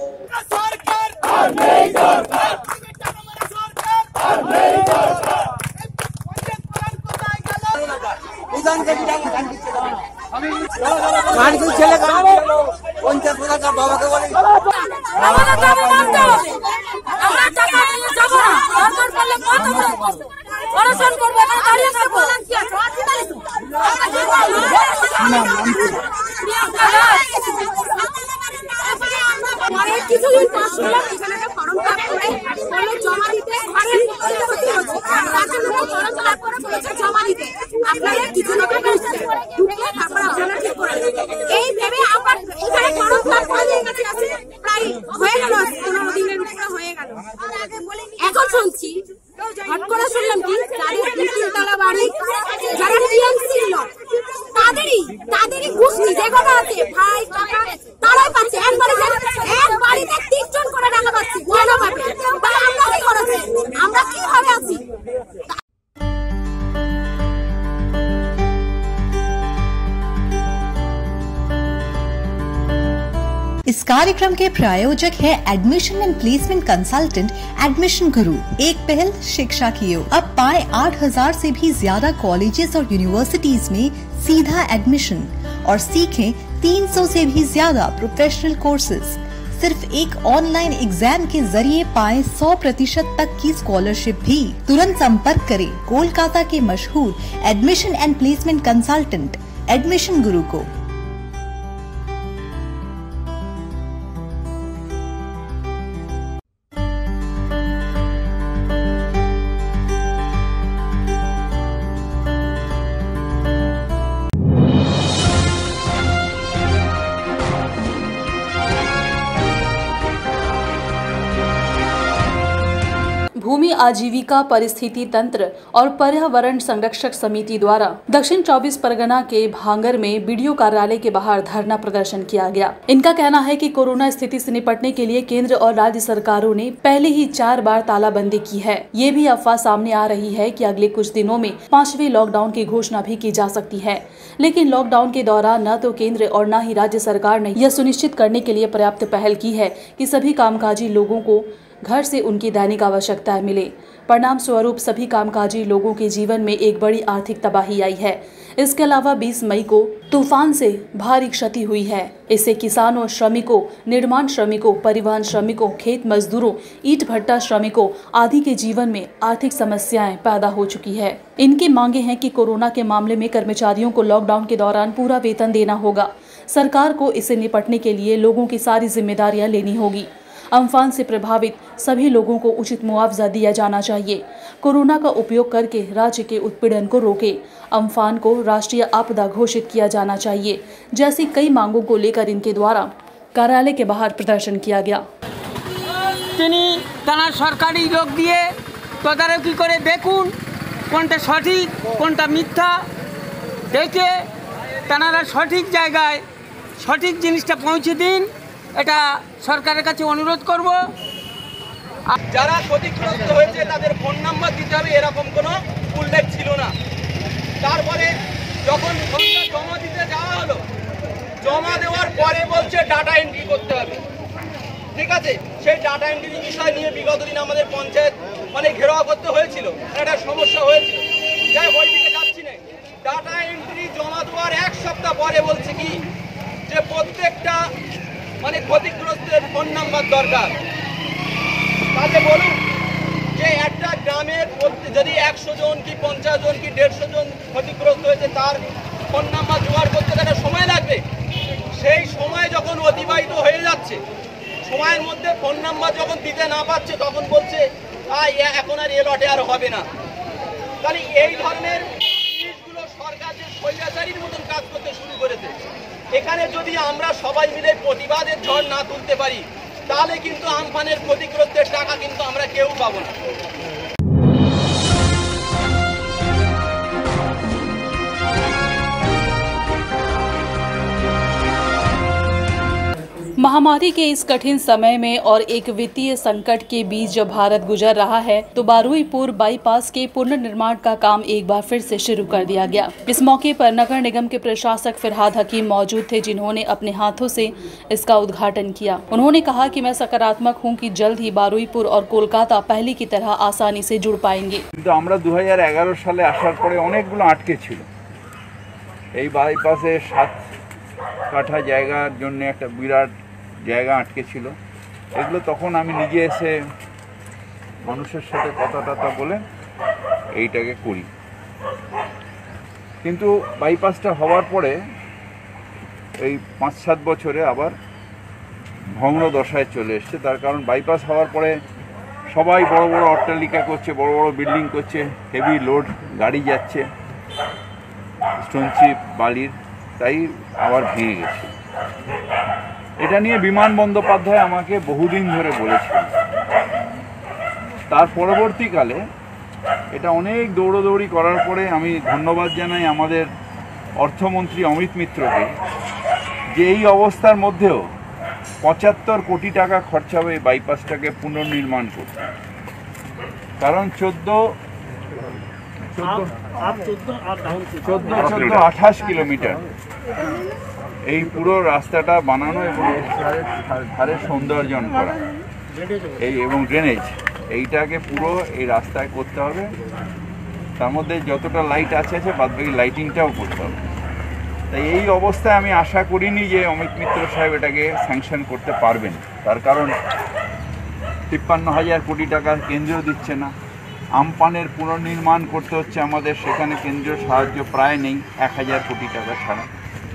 কিছুদিন পর শুনলাম এখানে একটা ফর্ম ফিল আপ করে বললো জমা দিতে, ঘরের ক্ষতি হচ্ছে তার জন্য ফর্ম ফিল আপ করে বলেছে জমা দিতে। আপনারা কিছু লোক ঢুকলে তারপর আপনারা ঠিক করে এই ভেবে আবার এখানে ফর্ম ফিল আপ করে দিয়ে গেছে, আছে প্রায় হয়ে গেল 15 দিনের উপরে হয়ে গেল। এখন শুনছি হট করে শুনলাম কি যাদের 3 বাড়ি যারা টিএমসির লোক তাদেরই গোষ্ঠী যেগুলো আছে ভাই কাকা তারাই পাচ্ছে। এক বাড়িতে 3 জন করে টাকা পাচ্ছি, কেন পাবে? তাহলে আমরা কি করেছি? আমরা কিভাবে আছি? इस कार्यक्रम के प्रायोजक है admission and placement consultant admission Guru. एक पहल शिक्षा की ओर। अब पाए 8000 से भी ज्यादा कॉलेजेस और यूनिवर्सिटीज में सीधा एडमिशन और सीखें 300 से भी ज्यादा प्रोफेशनल कोर्सेज। सिर्फ एक ऑनलाइन एग्जाम के जरिए पाए 100% तक की स्कॉलरशिप भी। तुरंत संपर्क करें कोलकाता के मशहूर admission and placement consultant admission Guru को। भूमि आजीविका परिस्थिति तंत्र और पर्यावरण संरक्षक समिति द्वारा दक्षिण 24 परगना के भांगर में बीडीओ कार्यालय के बाहर धरना प्रदर्शन किया गया। इनका कहना है कि कोरोना स्थिति से निपटने के लिए केंद्र और राज्य सरकारों ने पहले ही 4 बार तालाबंदी की है। ये भी अफवाह सामने आ रही है कि अगले कुछ दिनों में 5वें लॉकडाउन की घोषणा भी की जा सकती है, लेकिन लॉकडाउन के दौरान न तो केंद्र और न ही राज्य सरकार ने यह सुनिश्चित करने के लिए पर्याप्त पहल की है कि सभी कामकाजी लोगों को घर से उनकी दैनिक आवश्यकताएं मिले। परिणाम स्वरूप सभी कामकाजी लोगों के जीवन में एक बड़ी आर्थिक तबाही आई है। इसके अलावा 20 मई को तूफान से भारी क्षति हुई है। इससे किसानों, श्रमिकों, निर्माण श्रमिकों, परिवहन श्रमिकों, खेत मजदूरों, ईंट भट्टा श्रमिकों आदि के जीवन में आर्थिक समस्याएं पैदा हो चुकी है। इनकी मांगे हैं कि कोरोना के मामले में कर्मचारियों को लॉकडाउन के दौरान पूरा वेतन देना होगा। सरकार को इससे निपटने के लिए लोगों की सारी जिम्मेदारियां लेनी होगी। अम्फान से प्रभावित सभी लोगों को उचित मुआवजा दिया जाना चाहिए। कोरोना का उपयोग करके राज्य के उत्पीड़न को रोके। अम्फान को राष्ट्रीय आपदा घोषित किया जाना चाहिए। जैसी कई मांगों को लेकर इनके द्वारा कार्यालय के बाहर प्रदर्शन किया गया। তিনি তার সরকারি লোক দিয়ে তদারকি করে দেখুন কোনটা সঠিক কোনটা মিথ্যা, দেখে তারা সঠিক জায়গায় সঠিক জিনিসটা পৌঁছে দিন, এটা সরকারের কাছে অনুরোধ করব। যারা ক্ষতিগ্রস্ত হয়েছে তাদের ফোন নাম্বার দিতে হবে এরকম কোনো উল্লেখ ছিল না। তারপরে যখন জমা দিতে যাওয়া হলো, জমা দেওয়ার পরে বলছে ডাটা এন্ট্রি করতে হবে। ঠিক আছে, সেই ডাটা এন্ট্রির বিষয় নিয়ে বিগত দিন আমাদের পঞ্চায়েত ঘেরাও করতে হয়েছিল, একটা সমস্যা হয়েছিল, যাই ওই দিকে যাচ্ছি না। ডাটা এন্ট্রি জমা দেওয়ার 1 সপ্তাহ পরে বলছে কি যে প্রত্যেকটা ক্ষতিগ্রস্তের ফোন নাম্বার দরকার। তাহলে বলুন যে একটা গ্রামের যদি 100 জন কি 50 জন কি 150 জন ক্ষতিগ্রস্ত হয়েছে তার ফোন নাম্বার জোগাড় করতে একটা সময় লাগবে। সেই সময় যখন অতিবাহিত হয়ে যাচ্ছে, সময়ের মধ্যে ফোন নাম্বার যখন দিতে না পারছে তখন বলছে এখন আর এ লটে আর হবে না। তাহলে এই ধরনের জিনিসগুলো সরকার যে স্বৈরাচারীর মতন কাজ করতে শুরু করেছে, এখানে যদি আমরা সবাই মিলে প্রতিবাদের ঝড় না তুলতে পারি তাহলে কিন্তু আমফানের ক্ষতিগ্রস্তের টাকা কিন্তু আমরা কেউ পাবো না। महामारी के इस कठिन समय में और एक वित्तीय संकट के बीच जब भारत गुजर रहा है तो बारुईपुर बाईपास के पुनर्निर्माण का काम एक बार फिर से शुरू कर दिया गया। इस मौके पर नगर निगम के प्रशासक फिरहाद हकीम मौजूद थे, जिन्होंने अपने हाथों से इसका उद्घाटन किया। उन्होंने कहा कि मैं सकारात्मक हूं कि जल्द ही बारुईपुर और कोलकाता पहले की तरह आसानी से जुड़ पाएंगे। 2011 সালে আসার পরে অনেকগুলো আটকে ছিল। এই বাইপাসে 7 কাঠা জায়গার জন্য একটা বিরাট জায়গা আটকে ছিল। এগুলো তখন আমি নিজে এসে মানুষের সাথে কথা বলে এইটাকে করি। কিন্তু বাইপাসটা হওয়ার পরে এই 5-7 বছরে আবার ভগ্ন দশায় চলে এসছে। তার কারণ বাইপাস হওয়ার পরে সবাই বড় বড় অট্টালিকা করছে, বড় বড় বিল্ডিং করছে, হেভি লোড গাড়ি যাচ্ছে স্টোনচিপ বালির, তাই আবার ভেঙে গেছে। এটা নিয়ে বিমান বন্দ্যোপাধ্যায় আমাকে বহুদিন ধরে বলেছিলেন। তার পরবর্তীকালে এটা অনেক দৌড়দৌড়ি করার পরে আমি ধন্যবাদ জানাই আমাদের অর্থমন্ত্রী অমিত মিত্রকে, যে এই অবস্থার মধ্যেও 75 কোটি টাকা খরচা হবে এই বাইপাসটাকে পুনর্নির্মাণ করতে। কারণ 14-28 কিলোমিটার এই পুরো রাস্তাটা বানানো এবং ধারে সৌন্দর্যন করা এবং ড্রেনেজ এইটাকে পুরো এই রাস্তায় করতে হবে। তার মধ্যে যতটা লাইট আছে বাদবাকি লাইটিংটাও করতে হবে। তাই এই অবস্থায় আমি আশা করিনি যে অমিত মিত্র সাহেব এটাকে স্যাংশন করতে পারবেন। তার কারণ 53,000 কোটি টাকা কেন্দ্র দিচ্ছে না। আমপানের পুনর্নির্মাণ করতে হচ্ছে আমাদের, সেখানে কেন্দ্রীয় সাহায্য প্রায় নেই 1000 কোটি টাকা ছাড়া।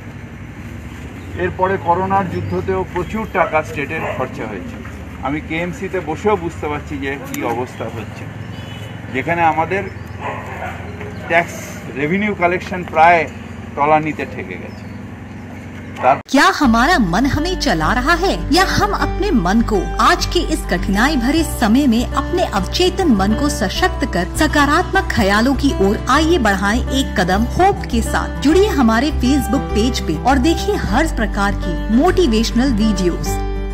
এরপরে করোনার যুদ্ধতেও প্রচুর টাকা স্টেটের খরচা হয়েছে। আমি কেএমসিতে বসেও বুঝতে পারছি যে কী অবস্থা হচ্ছে, যেখানে আমাদের ট্যাক্স রেভিনিউ কালেকশন প্রায় তলানিতে ঠেকে গেছে। क्या हमारा मन हमें चला रहा है या हम अपने मन को आज के इस कठिनाई भरे समय में अपने अवचेतन मन को सशक्त कर सकारात्मक ख्यालों की ओर आइए बढ़ाएं एक कदम होप के साथ। जुड़िए हमारे फेसबुक पेज पे और देखिए हर प्रकार की motivational videos.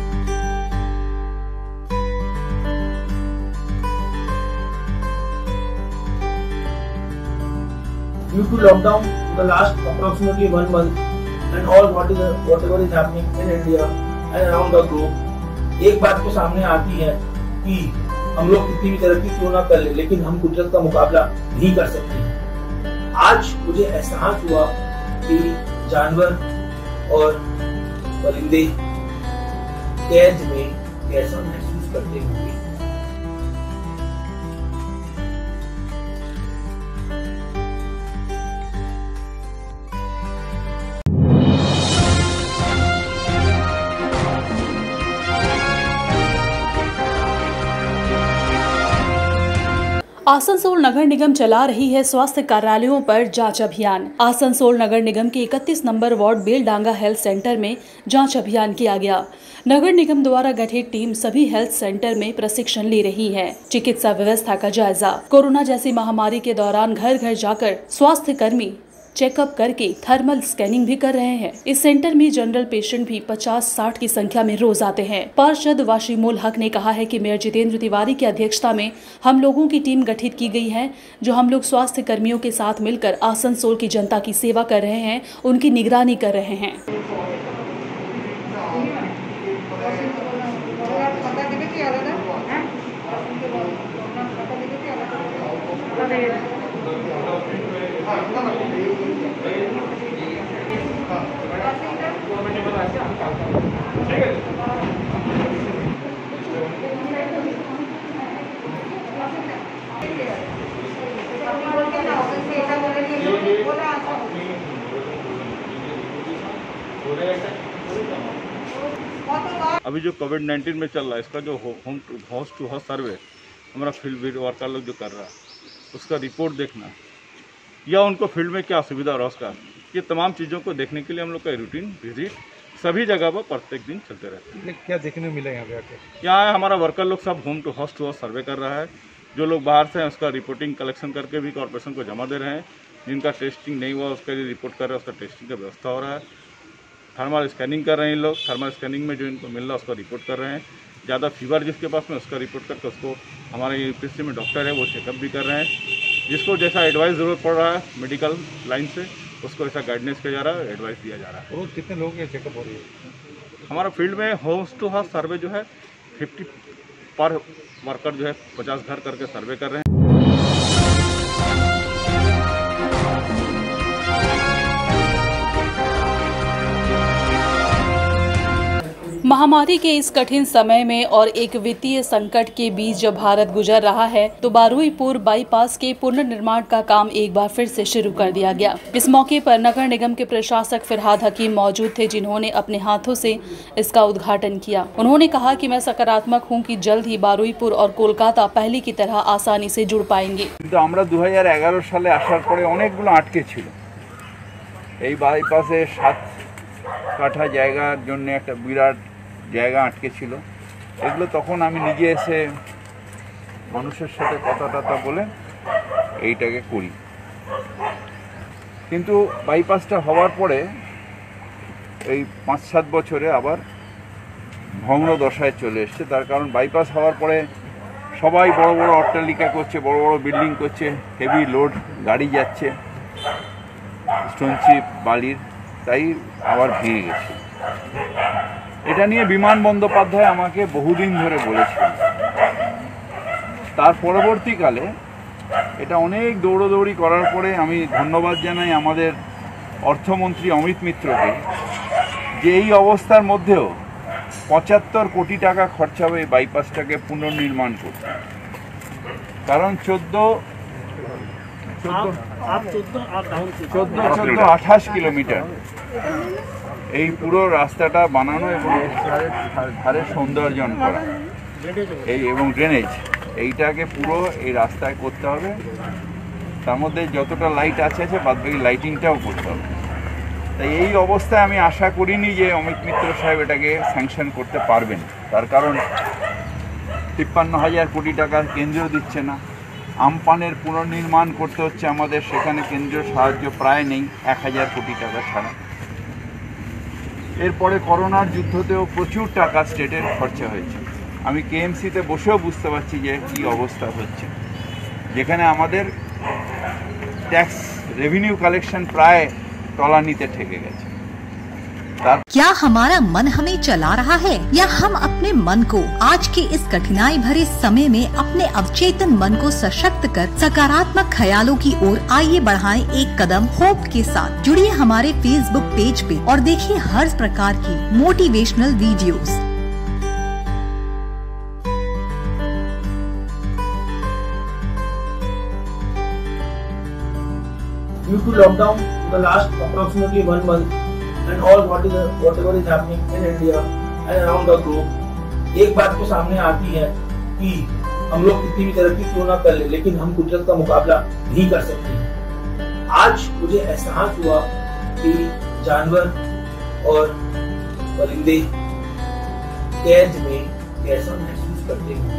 Due to lockdown, the last approximately 1 month and all whatever is happening in India and around the globe, एक बात तो सामने आती है कि हम लोग कितनी भी तरक्की क्यों ना कर ले, लेकिन हम कुदरत का मुकाबला नहीं कर सकते। आज मुझे एहसास हुआ कि जानवर और परिंदे कैद में कैसा महसूस करते होंगे। आसनसोल नगर निगम चला रही है स्वास्थ्य कार्यालयों पर जांच अभियान। आसनसोल नगर निगम के 31 number ward Beldanga health centre में जांच अभियान किया गया। नगर निगम द्वारा गठित टीम सभी हेल्थ सेंटर में प्रशिक्षण ले रही है। चिकित्सा व्यवस्था का जायजा। कोरोना जैसी महामारी के दौरान घर घर जाकर स्वास्थ्य कर्मी चेकअप करके थर्मल स्कैनिंग भी कर रहे हैं। इस सेंटर में जनरल पेशेंट भी 50-60 की संख्या में रोज आते हैं। पार्षद वाशिमुल हक ने कहा है कि मेयर जितेंद्र तिवारी की अध्यक्षता में हम लोगों की टीम गठित की गई है, जो हम लोग स्वास्थ्य कर्मियों के साथ मिलकर आसनसोल की जनता की सेवा कर रहे हैं, उनकी निगरानी कर रहे हैं। अभी जो कोविड-19 में चल रहा है, इसका जो हाउस टू हाउस सर्वे हमारा फील्ड वर्कर लोग जो कर रहा है, उसका रिपोर्ट देखना या उनको फील्ड में क्या असुविधा हो रहा है उसका, ये तमाम चीज़ों को देखने के लिए हम लोग का रूटीन विजिट सभी जगह पर प्रत्येक दिन चलते रहते हैं। क्या देखने मिला यहाँ पे आके? यहाँ हमारा वर्कर लोग सब होम टू हाउस सर्वे कर रहा है। जो लोग बाहर से हैं उसका रिपोर्टिंग कलेक्शन करके भी कॉर्पोरेशन को जमा दे रहे हैं। जिनका टेस्टिंग नहीं हुआ उसके लिए रिपोर्ट कर रहे हैं, उसका टेस्टिंग का व्यवस्था हो रहा है। थर्मल स्कैनिंग कर रहे हैं लोग, थर्मल स्कैनिंग में जो इनको मिल रहा है उसका रिपोर्ट कर रहे हैं। ज़्यादा फीवर जिसके पास में उसका रिपोर्ट करके उसको हमारे यूपीएससी में डॉक्टर है वो चेकअप भी कर रहे हैं। जिसको जैसा एडवाइस ज़रूरत पड़ रहा है मेडिकल लाइन से उसको ऐसा गाइडेंस किया जा रहा है, एडवाइस दिया जा रहा है। रोज कितने लोगों की चेकअप हो रही है? हमारा फील्ड में हाउस टू हाउस सर्वे जो है 50 पर वर्कर जो है 50 घर करके सर्वे कर रहे हैं। महामारी के इस कठिन समय में और एक वित्तीय संकट के बीच जब भारत गुजर रहा है, तो बारुईपुर बाईपास के पुनर्निर्माण का काम एक बार फिर से शुरू कर दिया गया। इस मौके पर नगर निगम के प्रशासक फिरहाद हकीम मौजूद थे, जिन्होंने अपने हाथों से इसका उद्घाटन किया। उन्होंने कहा कि मैं सकारात्मक हूं कि जल्द ही बारुईपुर और कोलकाता पहले की तरह आसानी से जुड़ पाएंगे। 2011 साले आसार परे अनेकगुलो आटके छिलो। এই বাইপাসে 7 কাঠা জায়গার জন্য একটা বিরাট জায়গা আটকে ছিল। এগুলো তখন আমি নিজে এসে মানুষের সাথে কথা বলে এইটাকে করি। কিন্তু বাইপাসটা হওয়ার পরে এই 5-7 বছরে আবার ভগ্ন দশায় চলে এসেছে। তার কারণ বাইপাস হওয়ার পরে সবাই বড় বড় অট্টালিকা করছে, বড় বড় বিল্ডিং করছে, হেভি লোড গাড়ি যাচ্ছে, স্টোনচিপ বালির, তাই আবার ভেঙে গেছে। এটা নিয়ে বিমান বন্দ্যোপাধ্যায় আমাকে বহুদিন ধরে বলেছিলেন। তার পরবর্তীকালে এটা অনেক দৌড়দৌড়ি করার পরে আমি ধন্যবাদ জানাই আমাদের অর্থমন্ত্রী অমিত মিত্রকে, যে এই অবস্থার মধ্যেও 75 কোটি টাকা খরচা হবে এই বাইপাসটাকে পুনর্নির্মাণ করতে। কারণ 14-28 কিলোমিটার এই পুরো রাস্তাটা বানানো এবং ধারে সৌন্দর্যন করা এই এবং ড্রেনেজ এইটাকে পুরো এই রাস্তায় করতে হবে। তার মধ্যে যতটা লাইট আছে বাদবাকি লাইটিংটাও করতে হবে। তাই এই অবস্থায় আমি আশা করিনি যে অমিত মিত্র সাহেব এটাকে স্যাংশন করতে পারবেন। তার কারণ 53,000 কোটি টাকা কেন্দ্র দিচ্ছে না। আমপানের পুনর্নির্মাণ করতে হচ্ছে আমাদের, সেখানে কেন্দ্রীয় সাহায্য প্রায় নেই 1000 কোটি টাকা ছাড়া। এরপরে করোনার যুদ্ধতেও প্রচুর টাকা স্টেটের খরচা হয়েছে। আমি কেএমসিতে বসেও বুঝতে পারছি যে কী অবস্থা হচ্ছে, যেখানে আমাদের ট্যাক্স रेवेन्यू कलेक्शन प्राय तलानीते ठेके गए। क्या हमारा मन हमें चला रहा है या हम अपने मन को आज के इस कठिनाई भरे समय में अपने अवचेतन मन को सशक्त कर सकारात्मक ख्यालों की ओर आइए बढ़ाएं एक कदम होप के साथ। जुड़िए हमारे फेसबुक पेज पे और देखिए हर प्रकार की motivational videos. Due to lockdown, the last approximately 1 month, and all whatever is happening in India and around the globe, एक बात तो सामने आती है कि हम लोग कितनी भी तरक्की क्यों ना कर ले, लेकिन हम कुदरत का मुकाबला नहीं कर सकते। आज मुझे एहसास हुआ कि जानवर और परिंदे कैद में कैसा महसूस करते होंगे।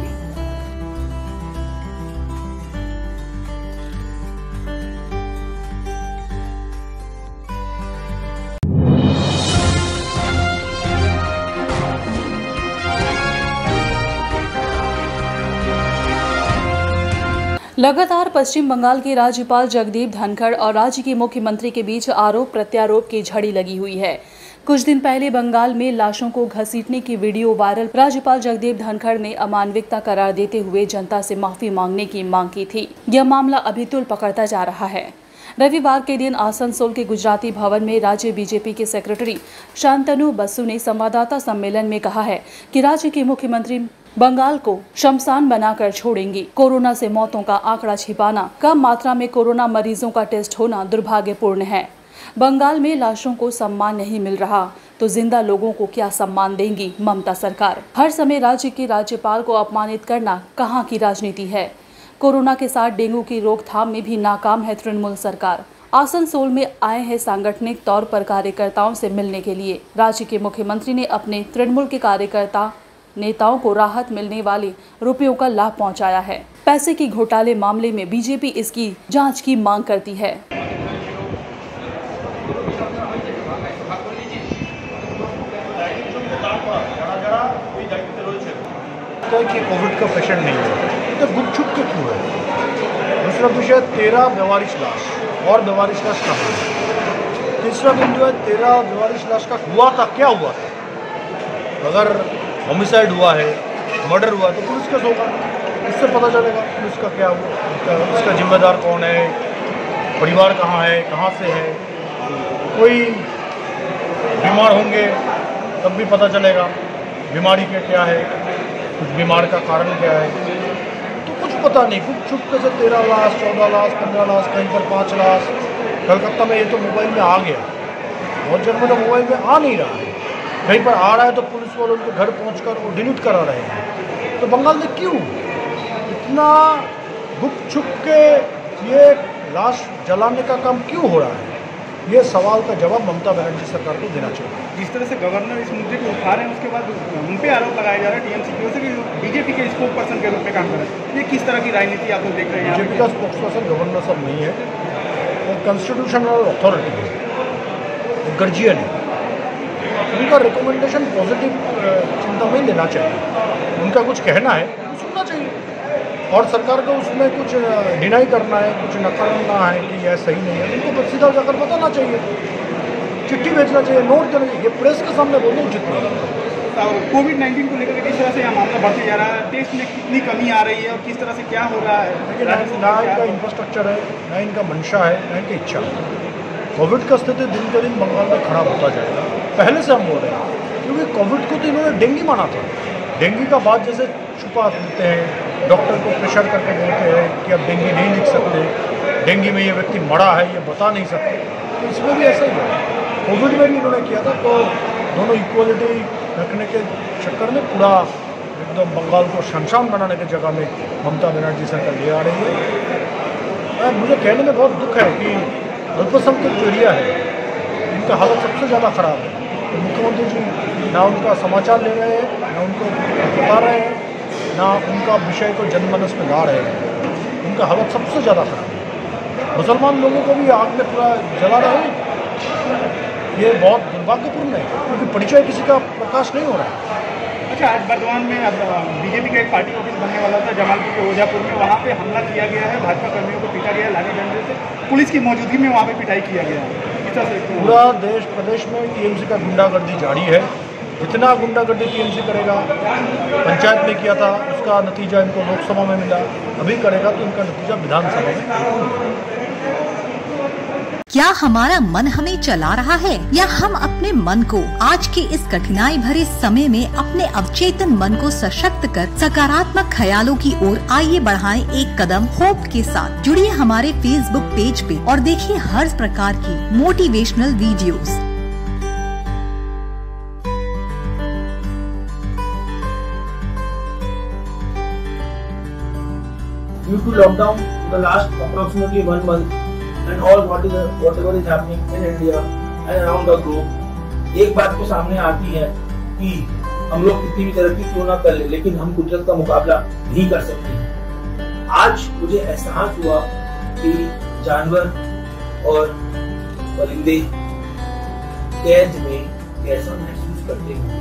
लगातार पश्चिम बंगाल के राज्यपाल जगदीप धनखड़ और राज्य के मुख्यमंत्री के बीच आरोप प्रत्यारोप की झड़ी लगी हुई है। कुछ दिन पहले बंगाल में लाशों को घसीटने की वीडियो वायरल, राज्यपाल जगदीप धनखड़ ने अमानविकता करार देते हुए जनता से माफी मांगने की मांग की थी। यह मामला अभी तूल पकड़ता जा रहा है। रविवार के दिन आसनसोल के गुजराती भवन में राज्य बीजेपी के सेक्रेटरी शांतनु बसु ने संवाददाता सम्मेलन में कहा है कि राज्य के मुख्यमंत्री बंगाल को शमशान बनाकर छोड़ेंगी। कोरोना से मौतों का आंकड़ा छिपाना, कम मात्रा में कोरोना मरीजों का टेस्ट होना दुर्भाग्यपूर्ण है। बंगाल में लाशों को सम्मान नहीं मिल रहा तो जिंदा लोगों को क्या सम्मान देंगी ममता सरकार। हर समय राज्य के राज्यपाल को अपमानित करना कहाँ की राजनीति है। कोरोना के साथ डेंगू की रोकथाम में भी नाकाम है तृणमूल सरकार। आसनसोल में आए हैं सांगठनिक तौर पर कार्यकर्ताओं से मिलने के लिए। राज्य के मुख्यमंत्री ने अपने तृणमूल के कार्यकर्ता नेताओं को राहत मिलने वाले रुपयों का लाभ पहुंचाया है। पैसे की घोटाले मामले में बीजेपी इसकी जांच की मांग करती है। कि कोविड का पेशेंट नहीं है तो गुपचुप के क्यों है। दूसरा विषय 13 बेवारिश लाश और बेवारिश लाश कहाँ है। तीसरा बिंदु है 13 बेवारिश लाश का हुआ था, क्या हुआ था। अगर होमिसाइड हुआ है, मर्डर हुआ तो पुलिस केस होगा, इससे पता चलेगा पुलिस का क्या हुआ, इसका जिम्मेदार कौन है, परिवार कहाँ है, कहाँ से है। कोई बीमार होंगे तब भी पता चलेगा बीमारी के क्या है, कुछ बीमार का कारण क्या है। तो कुछ पता नहीं, कुछ छुप के से 13 लाश 14 लाश 15 लाश, कहीं पर 5 लाश। कलकत्ता में ये तो मोबाइल में आ गया, बहुत जगह में तो मोबाइल में आ नहीं रहा है, कहीं पर आ रहा है तो पुलिस वाले उनके घर पहुंचकर वो डिलीट करा रहे हैं। तो बंगाल में क्यों इतना गुप छुप के ये लाश जलाने का काम क्यों हो रहा है, ये सवाल का जवाब ममता बनर्जी सरकार को देना चाहिए। जिस तरह से गवर्नर इस मुद्दे को उठा रहे हैं उसके बाद उन पे आरोप लगाया जा रहा है टीएमसी की ओर से कि बीजेपी के स्पोक पर्सन के रूप में काम कर रहे हैं। ये किस तरह की राजनीति आप लोग देख रहे हैं? बीजेपी का स्पोक्स पर्सन गवर्नर सब नहीं है, वो कॉन्स्टिट्यूशनल अथॉरिटी है, वो गर्जियन है। उनका रिकमेंडेशन पॉजिटिव चिंता में लेना चाहिए, उनका कुछ कहना है तो सुनना चाहिए। और सरकार को उसमें कुछ डिनाई करना है, कुछ नकारना है कि यह सही नहीं है, उनको सीधा जाकर बताना चाहिए, चिट्ठी भेजना चाहिए, नोट देना चाहिए। प्रेस के सामने बोलना उचित नहीं है। कोविड-19 को लेकर किस तरह से यह मामला बढ़ते जा रहा है, टेस्ट में कितनी कमी आ रही है और किस तरह से क्या हो रहा है? देखिए, ना इनका इंफ्रास्ट्रक्चर है, ना इनका मंशा है, ना इनकी इच्छा है। कोविड का स्थिति दिन के दिन बंगाल में खराब होता जाएगा, पहले से हम बोल रहे हैं। क्योंकि कोविड को तो इन्होंने डेंगू माना था, डेंगू का बाद जैसे छुपा देते हैं, डॉक्टर को प्रेशर करके बोलते हैं कि अब डेंगू नहीं लिख सकते, डेंगू में ये व्यक्ति मरा है ये बता नहीं सकते। तो इसमें भी ऐसा ही है, कोविड में भी इन्होंने किया था। तो दोनों इक्वलिटी रखने के चक्कर में पूरा एकदम बंगाल को शमशान बनाने की जगह में ममता बनर्जी सरकार ले आ रही है। मुझे कहने में बहुत दुख है कि अल्पसंख्यक जो एरिया है इनका हालत सबसे ज़्यादा ख़राब है। तो मुख्यमंत्री जी ना उनका समाचार ले रहे हैं, ना उनको बता रहे हैं, ना उनका विषय को जनमानस में ला रहे हैं। उनका हालत सबसे ज़्यादा ख़राब है। मुसलमान लोगों को भी आग में पूरा जला रहे हैं, ये बहुत दुर्भाग्यपूर्ण है क्योंकि परिचय किसी का प्रकाश नहीं हो रहा है। अच्छा, आज बर्दवान में अब बीजेपी का एक पार्टी ऑफिस बनने वाला था जमालपुर के ओझापुर में, वहाँ पे हमला किया गया है, भाजपा कर्मियों को पीटा गया है लाठी डंडे से, पुलिस की मौजूदगी में वहाँ पे पिटाई किया गया है। इस तरह से पूरा देश प्रदेश में टीएमसी का गुंडागर्दी जारी है। जितना गुंडागर्दी टीएमसी करेगा, पंचायत में किया था उसका नतीजा इनको लोकसभा में मिला, अभी करेगा तो इनका नतीजा विधानसभा में। क्या हमारा मन हमें चला रहा है या हम अपने मन को आज के इस कठिनाई भरे समय में अपने अवचेतन मन को सशक्त कर सकारात्मक ख्यालों की ओर आइए बढ़ाएं एक कदम होप के साथ। जुड़िए हमारे फेसबुक पेज पे और देखिए हर प्रकार की motivational videos. due to lockdown for the last approximately 1 month and all whatever is happening in India and around the globe, एक बात तो सामने आती है कि हम लोग कितनी भी तरक्की क्यों ना कर ले, लेकिन हम कुदरत का मुकाबला नहीं कर सकते। आज मुझे एहसास हुआ कि जानवर और परिंदे कैद में कैसा महसूस करते होंगे।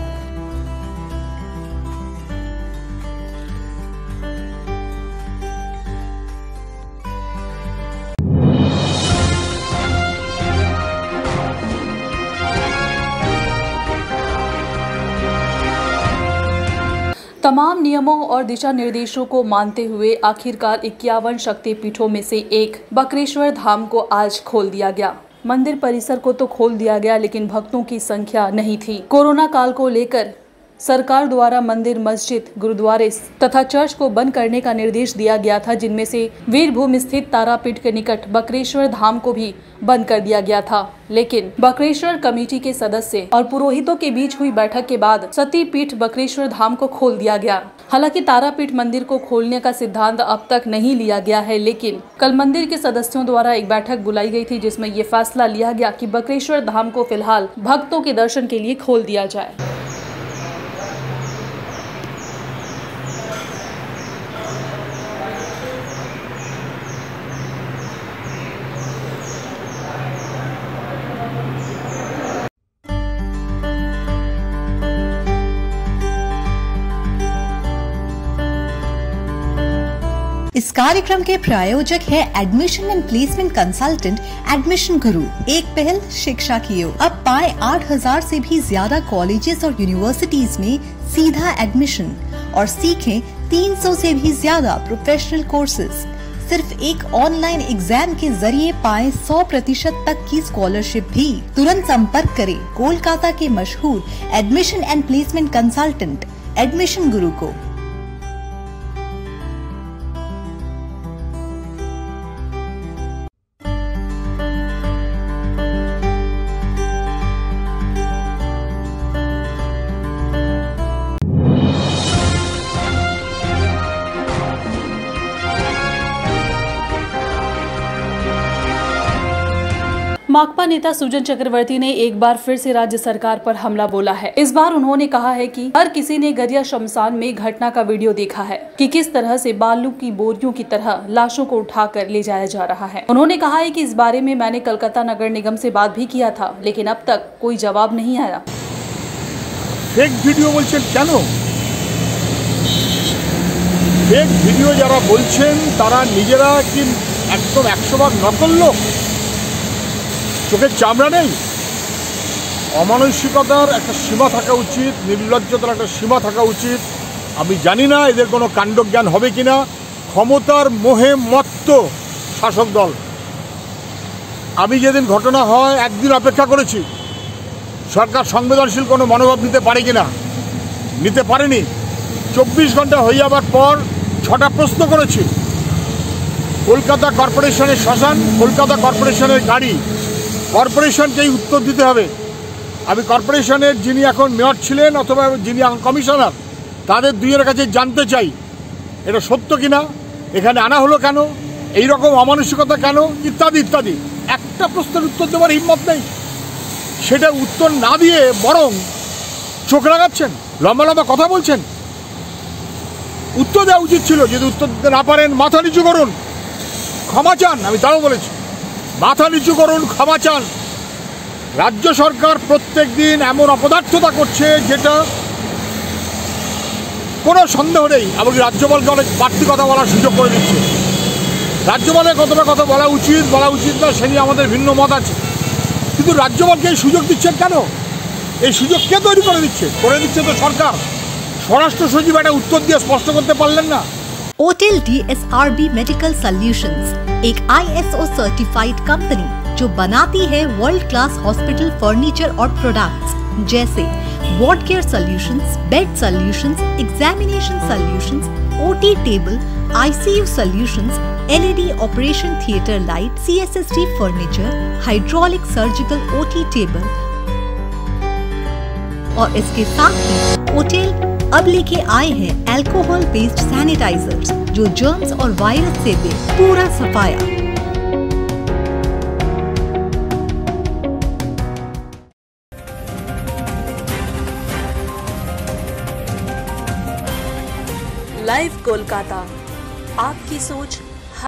तमाम नियमों और दिशा निर्देशों को मानते हुए आखिरकार 51 शक्तिपीठों में से एक बकरेश्वर धाम को आज खोल दिया गया। मंदिर परिसर को तो खोल दिया गया, लेकिन भक्तों की संख्या नहीं थी। कोरोना काल को लेकर सरकार द्वारा मंदिर, मस्जिद, गुरुद्वारे तथा चर्च को बंद करने का निर्देश दिया गया था, जिनमें से वीरभूमि स्थित तारापीठ के निकट बकरेश्वर धाम को भी बंद कर दिया गया था। लेकिन बकरेश्वर कमेटी के सदस्य और पुरोहितों के बीच हुई बैठक के बाद सतीपीठ बकरेश्वर धाम को खोल दिया गया। हालांकि तारापीठ मंदिर को खोलने का सिद्धांत अब तक नहीं लिया गया है, लेकिन कल मंदिर के सदस्यों द्वारा एक बैठक बुलाई गई थी, जिसमें ये फैसला लिया गया कि बकरेश्वर धाम को फिलहाल भक्तों के दर्शन के लिए खोल दिया जाए। इस कार्यक्रम के प्रायोजक है admission and placement consultant admission Guru. एक पहल शिक्षा की ओर। अब पाए 8000 से भी ज्यादा कॉलेजेस और यूनिवर्सिटीज में सीधा एडमिशन और सीखें 300 से भी ज्यादा प्रोफेशनल कोर्सेज। सिर्फ एक ऑनलाइन एग्जाम के जरिए पाए 100% तक की स्कॉलरशिप भी। तुरंत संपर्क करें कोलकाता के मशहूर admission and placement consultant admission Guru को। माकपा नेता सुजन चक्रवर्ती ने एक बार फिर से राज्य सरकार पर हमला बोला है। इस बार उन्होंने कहा है कि हर किसी ने गरिया शमशान में घटना का वीडियो देखा है कि किस तरह से बालू की बोरियों की तरह लाशों को उठाकर ले जाया जा रहा है। उन्होंने कहा है कि इस बारे में मैंने कलकत्ता नगर निगम से बात भी किया था, लेकिन अब तक कोई जवाब नहीं आया। फेक ভিডিও বলছেন কেন? फेक ভিডিও যারা বলছেন তারা নিজেরা কি একদম 100% নকল লোক? চোখের চামড়া নেই? অমানসিকতার একটা সীমা থাকা উচিত, নির্লজ্জতার একটা সীমা থাকা উচিত। আমি জানি না এদের কোনো কাণ্ডজ্ঞান হবে কিনা। ক্ষমতার মোহে মত্ত শাসক দল। আমি যেদিন ঘটনা হয় একদিন অপেক্ষা করেছি সরকার সংবেদনশীল কোনো মনোভাব নিতে পারে কিনা, নিতে পারেনি। 24 ঘন্টা হয়ে যাবার পর 6টা প্রশ্ন করেছি। কলকাতা কর্পোরেশনের শ্মশান, কলকাতা কর্পোরেশনের গাড়ি, কর্পোরেশনকেই উত্তর দিতে হবে। আমি কর্পোরেশনের যিনি এখন মেয়র ছিলেন অথবা যিনি এখন কমিশনার, তাদের দুইয়ের কাছে জানতে চাই এটা সত্য কিনা, এখানে আনা হলো কেন, এই রকম অমানসিকতা কেন, ইত্যাদি ইত্যাদি। একটা প্রশ্নের উত্তর দেওয়ার হিম্মত নেই। সেটা উত্তর না দিয়ে বরং চোখ রাগাচ্ছেন, লম্বা লম্বা কথা বলছেন। উত্তর দেওয়া উচিত ছিল। যদি উত্তর দিতে না পারেন মাথা নিচু করুন, ক্ষমা চান। আমি তাও বলেছি মাথা নিচু করুন, ক্ষমা চান। রাজ্য সরকার প্রত্যেক দিন এমন অপদার্থতা করছে যেটা কোনো সন্দেহ নেই। এমনকি রাজ্যপালকে অনেক বাড়তি কথা বলার সুযোগ করে দিচ্ছে। রাজ্যপালের কতটা কথা বলা উচিত না সে নিয়ে আমাদের ভিন্ন মত আছে, কিন্তু রাজ্যপালকে এই সুযোগ দিচ্ছেন কেন? এই সুযোগ কে তৈরি করে দিচ্ছে? করে দিচ্ছে তো সরকার। স্বরাষ্ট্র সচিব একটা উত্তর দিয়ে স্পষ্ট করতে পারলেন না। ओटेल DSRB मेडिकल सॉल्यूशंस एक ISO सर्टिफाइड कंपनी जो बनाती है वर्ल्ड क्लास हॉस्पिटल फर्नीचर और प्रोडक्ट्स जैसे ward care solutions, bed solutions, examination solutions, OT table, ICU solutions, LED operation theatre light, CSST furniture, hydraulic surgical OT table और इसके साथ ही ओटेल अब लेके आए हैं अल्कोहल बेस्ड सैनिटाइजर्स जो जर्म्स और वायरस से दे पूरा सफाया। लाइव कोलकाता, आपकी सोच